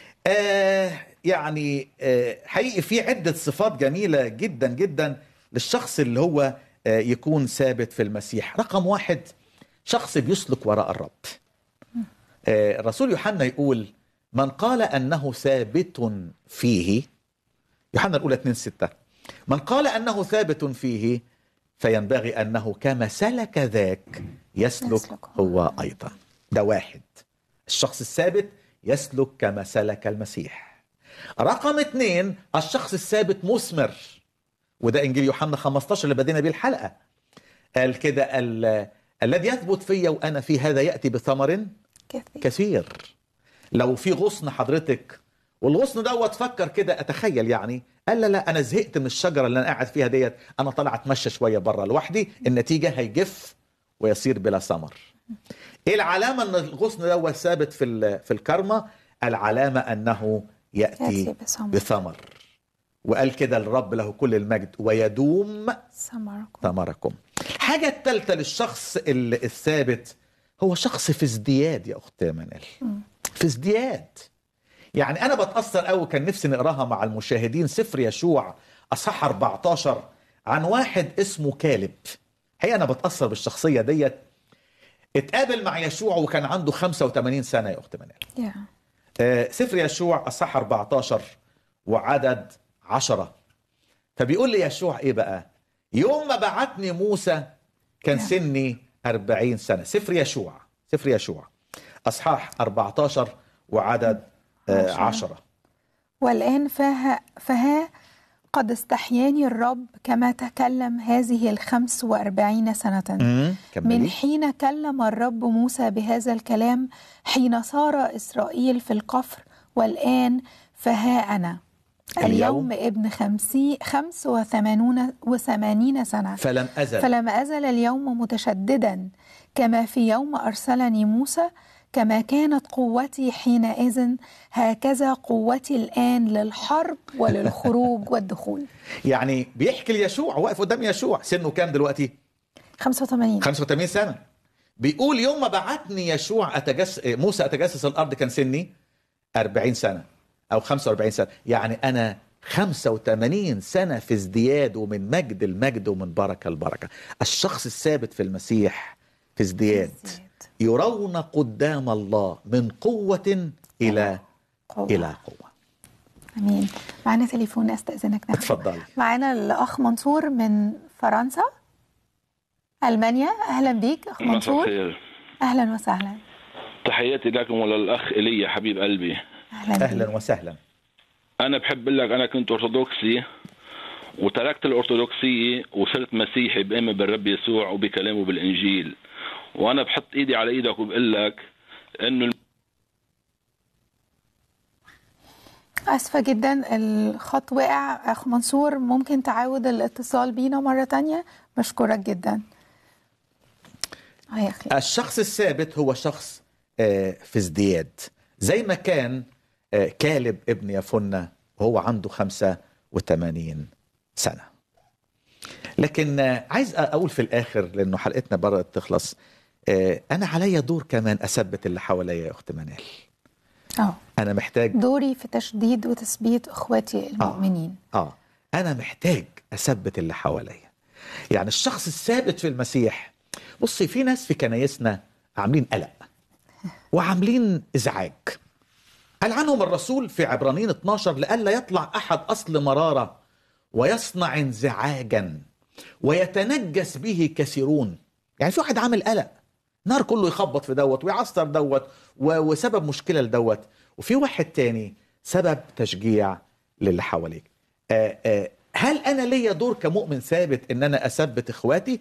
يعني حقيقي في عدة صفات جميلة جدا جدا للشخص اللي هو يكون ثابت في المسيح. رقم 1 شخص بيسلك وراء الرب. الرسول يوحنا يقول من قال أنه ثابت فيه، يوحنا الأولى 2:6، من قال أنه ثابت فيه فينبغي أنه كما سلك ذاك يسلك هو أيضا. ده 1، الشخص الثابت يسلك كما سلك المسيح. رقم 2 الشخص الثابت مثمر، وده إنجيل يوحنا 15 اللي بدينا بيه الحلقة. قال كده الذي يثبت فيا وأنا في هذا يأتي بثمر كثير. لو في غصن حضرتك والغصن دوت فكر كده، أتخيل يعني قال لا أنا زهقت من الشجرة اللي أنا قاعد فيها ديت، أنا طلع أتمشى شوية برا لوحدي، النتيجة هيجف ويصير بلا ثمر. ايه العلامه ان الغصن ده ثابت في الكرمه؟ العلامه انه ياتي بثمر. وقال كده الرب له كل المجد ويدوم ثمركم. الحاجه الثالثه للشخص الثابت هو شخص في ازدياد يا اخت منال، في ازدياد. يعني انا بتاثر قوي، كان نفسي نقراها مع المشاهدين، سفر يشوع اصحاح 14 عن واحد اسمه كالب. هي انا بتاثر بالشخصيه ديت. اتقابل مع يشوع وكان عنده 85 سنه يا اخت منال. سفر يشوع اصحاح 14 وعدد 10. فبيقول لي يشوع ايه بقى؟ يوم ما بعتني موسى كان سني 40 سنه. سفر يشوع اصحاح 14 وعدد 10. والآن فها قد استحياني الرب كما تكلم هذه 45 سنة من حين كلم الرب موسى بهذا الكلام حين صار إسرائيل في القفر. والآن فها أنا اليوم ابن 85 سنة فلم أزل اليوم متشددا كما في يوم أرسلني موسى. كما كانت قوتي حينئذ هكذا قوتي الآن للحرب وللخروج والدخول. يعني بيحكي ليشوع، واقف قدام يشوع، سنه كام دلوقتي؟ 85 سنة. بيقول يوم ما بعتني موسى أتجسس الأرض كان سني 40 سنة أو 45 سنة. يعني أنا 85 سنة في ازدياد، ومن مجد المجد ومن بركة البركة. الشخص الثابت في المسيح في ازدياد، يرون قدام الله من قوة إلى قوة. أمين. معنا تليفون أستأذنك ناخد. اتفضل. معنا الأخ منصور من فرنسا ألمانيا. أهلا بيك أخ منصور. خير. أهلا وسهلا. تحياتي لكم وللأخ إيليا حبيب قلبي. أهلا وسهلا. أنا بحب لك أنا كنت أرثوذكسي وتركت الأرثوذكسية وصرت مسيحي، بآمن بالرب يسوع وبكلامه بالإنجيل. وأنا بحط إيدي على إيدك وبقول لك إنه أسفة جدا الخط وقع أخ منصور، ممكن تعاود الاتصال بينا مرة تانية؟ مشكورك جدا. الشخص الثابت هو شخص في ازدياد، زي ما كان كالب ابن يفنة وهو عنده 85 سنة. لكن عايز أقول في الآخر، لأنه حلقتنا بدأت تخلص، أنا عليا دور كمان أثبت اللي حواليا يا أخت منال. أنا محتاج دوري في تشديد وتثبيت إخواتي المؤمنين. أنا محتاج أثبت اللي حواليا. يعني الشخص الثابت في المسيح، بصي في ناس في كنايسنا عاملين قلق وعاملين إزعاج. قال عنهم الرسول في عبرانيين 12 لئلا يطلع أحد أصل مرارة ويصنع انزعاجا ويتنجس به كثيرون. يعني في واحد عامل قلق، نار كله يخبط في دوت ويعصر دوت وسبب مشكلة لدوت، وفي واحد تاني سبب تشجيع للي حواليك. هل أنا ليا دور كمؤمن ثابت إن أنا أثبت إخواتي؟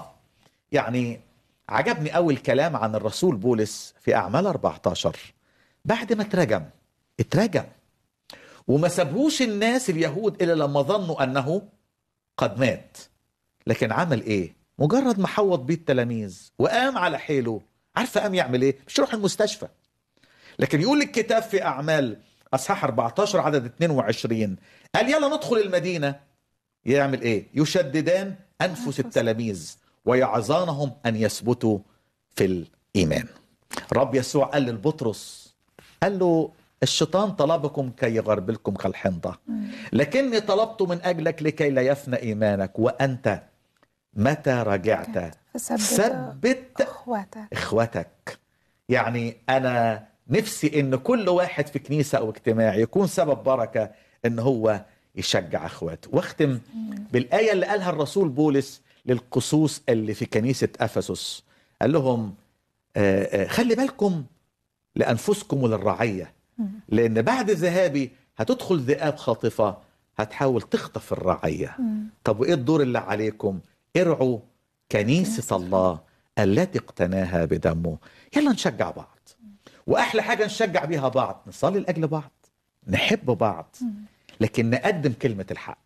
يعني عجبني أول كلام عن الرسول بولس في أعمال 14 بعد ما اترجم وما سابهوش الناس اليهود إلا لما ظنوا أنه قد مات. لكن عمل إيه؟ مجرد ما حوط بيه التلاميذ وقام على حيله. عارفة قام يعمل إيه؟ مش يروح المستشفى. لكن يقول الكتاب في أعمال أصحاح 14 عدد 22 قال يلا ندخل المدينة. يعمل إيه؟ يشددان أنفس التلاميذ ويعظانهم أن يثبتوا في الإيمان. رب يسوع قال للبطرس، قال له الشيطان طلبكم كي يغربلكم كالحنطة، لكني طلبت من أجلك لكي لا يفنى إيمانك، وأنت متى رجعت ثبت إخوتك. يعني أنا نفسي إن كل واحد في كنيسة أو اجتماع يكون سبب بركة إن هو يشجع إخواته. واختم بالآية اللي قالها الرسول بولس للقصوص اللي في كنيسة أفسس. قال لهم خلي بالكم لأنفسكم وللرعية، لأن بعد ذهابي هتدخل ذئاب خاطفة هتحاول تخطف الرعية. طب وإيه الدور اللي عليكم؟ ارعوا كنيسة الله التي اقتناها بدمه. يلا نشجع بعض، وأحلى حاجة نشجع بيها بعض، نصلي لأجل بعض، نحب بعض، لكن نقدم كلمة الحق.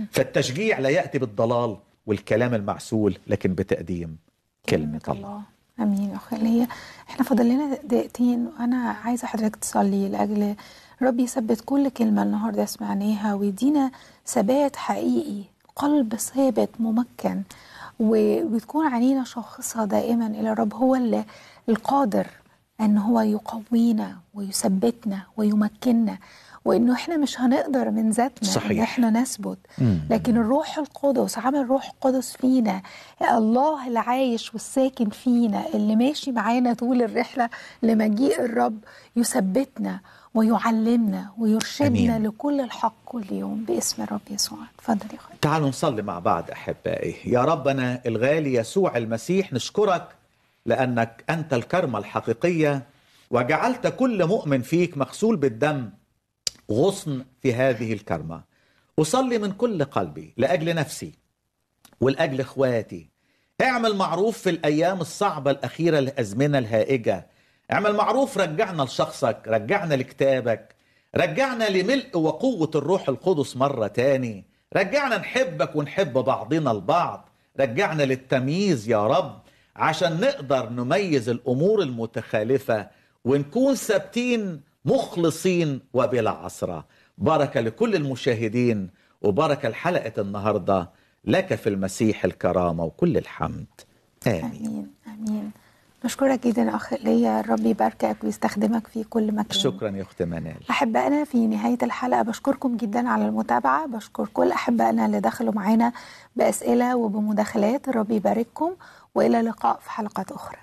فالتشجيع لا يأتي بالضلال والكلام المعسول، لكن بتقديم كلمة الله. امين يا اخي ليا. احنا فاضل لنا دقيقتين وانا عايزه حضرتك تصلي لاجل ربي يثبت كل كلمه النهارده سمعناها ويدينا ثبات حقيقي، قلب ثابت ممكن، وتكون عينينا شاخصه دائما الى الرب. هو اللي القادر ان هو يقوينا ويثبتنا ويمكننا، وانه احنا مش هنقدر من ذاتنا صحيح. ان احنا نثبت، لكن الروح القدس، عمل الروح القدس فينا، الله اللي عايش والساكن فينا اللي ماشي معانا طول الرحله لمجيء الرب يثبتنا ويعلمنا ويرشدنا أمين. لكل الحق كل يوم باسم الرب يسوع. اتفضل يا اخويا. تعالوا نصلي مع بعض أحبائي. يا ربنا الغالي يسوع المسيح، نشكرك لأنك أنت الكرمة الحقيقية، وجعلت كل مؤمن فيك مغسول بالدم غصن في هذه الكرمة. أصلي من كل قلبي لأجل نفسي ولأجل إخواتي. اعمل معروف في الأيام الصعبة الأخيرة، الأزمنة الهائجة. اعمل معروف، رجعنا لشخصك، رجعنا لكتابك، رجعنا لملء وقوة الروح القدس مرة تاني، رجعنا نحبك ونحب بعضنا البعض، رجعنا للتمييز يا رب عشان نقدر نميز الأمور المتخالفة ونكون ثابتين مخلصين وبلا عثرة. بركة لكل المشاهدين وبركة لحلقة النهاردة. لك في المسيح الكرامة وكل الحمد. آمين. امين امين. نشكرك جدا اخ ليا، الرب يباركك ويستخدمك في كل مكان. شكرا يا اخت منال. احبائنا في نهايه الحلقه بشكركم جدا على المتابعه، بشكر كل احبائنا اللي دخلوا معانا باسئله وبمداخلات. الرب يبارككم والى اللقاء في حلقات اخرى.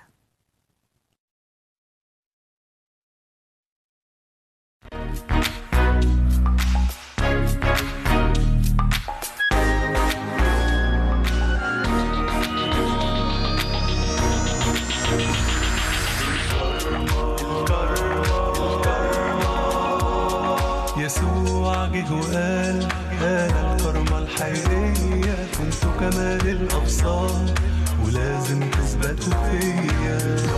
يسوع جه وقال أنا الكرمة الحقيقية، كنتوا كمال الأبصار ولازم تثبتوا فيا.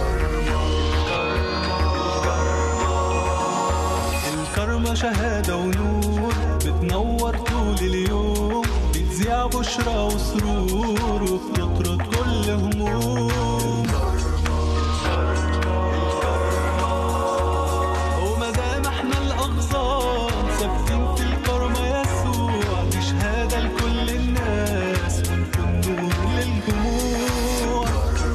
الكرمة شهادة ونور بتنور طول اليوم، بتذيع بشرى وسرور وبتطرد كل هموم. ومادام احنا الأقصار ثابتين في الكرمة يسوع، دي شهادة لكل الناس ونكون نور للجموع.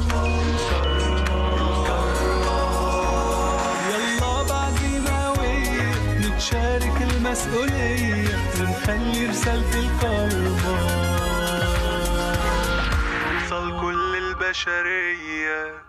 يلا بعزيمة قوية نتشارك المسؤولية ونخلي رسالة الكرمة توصل كل البشرية.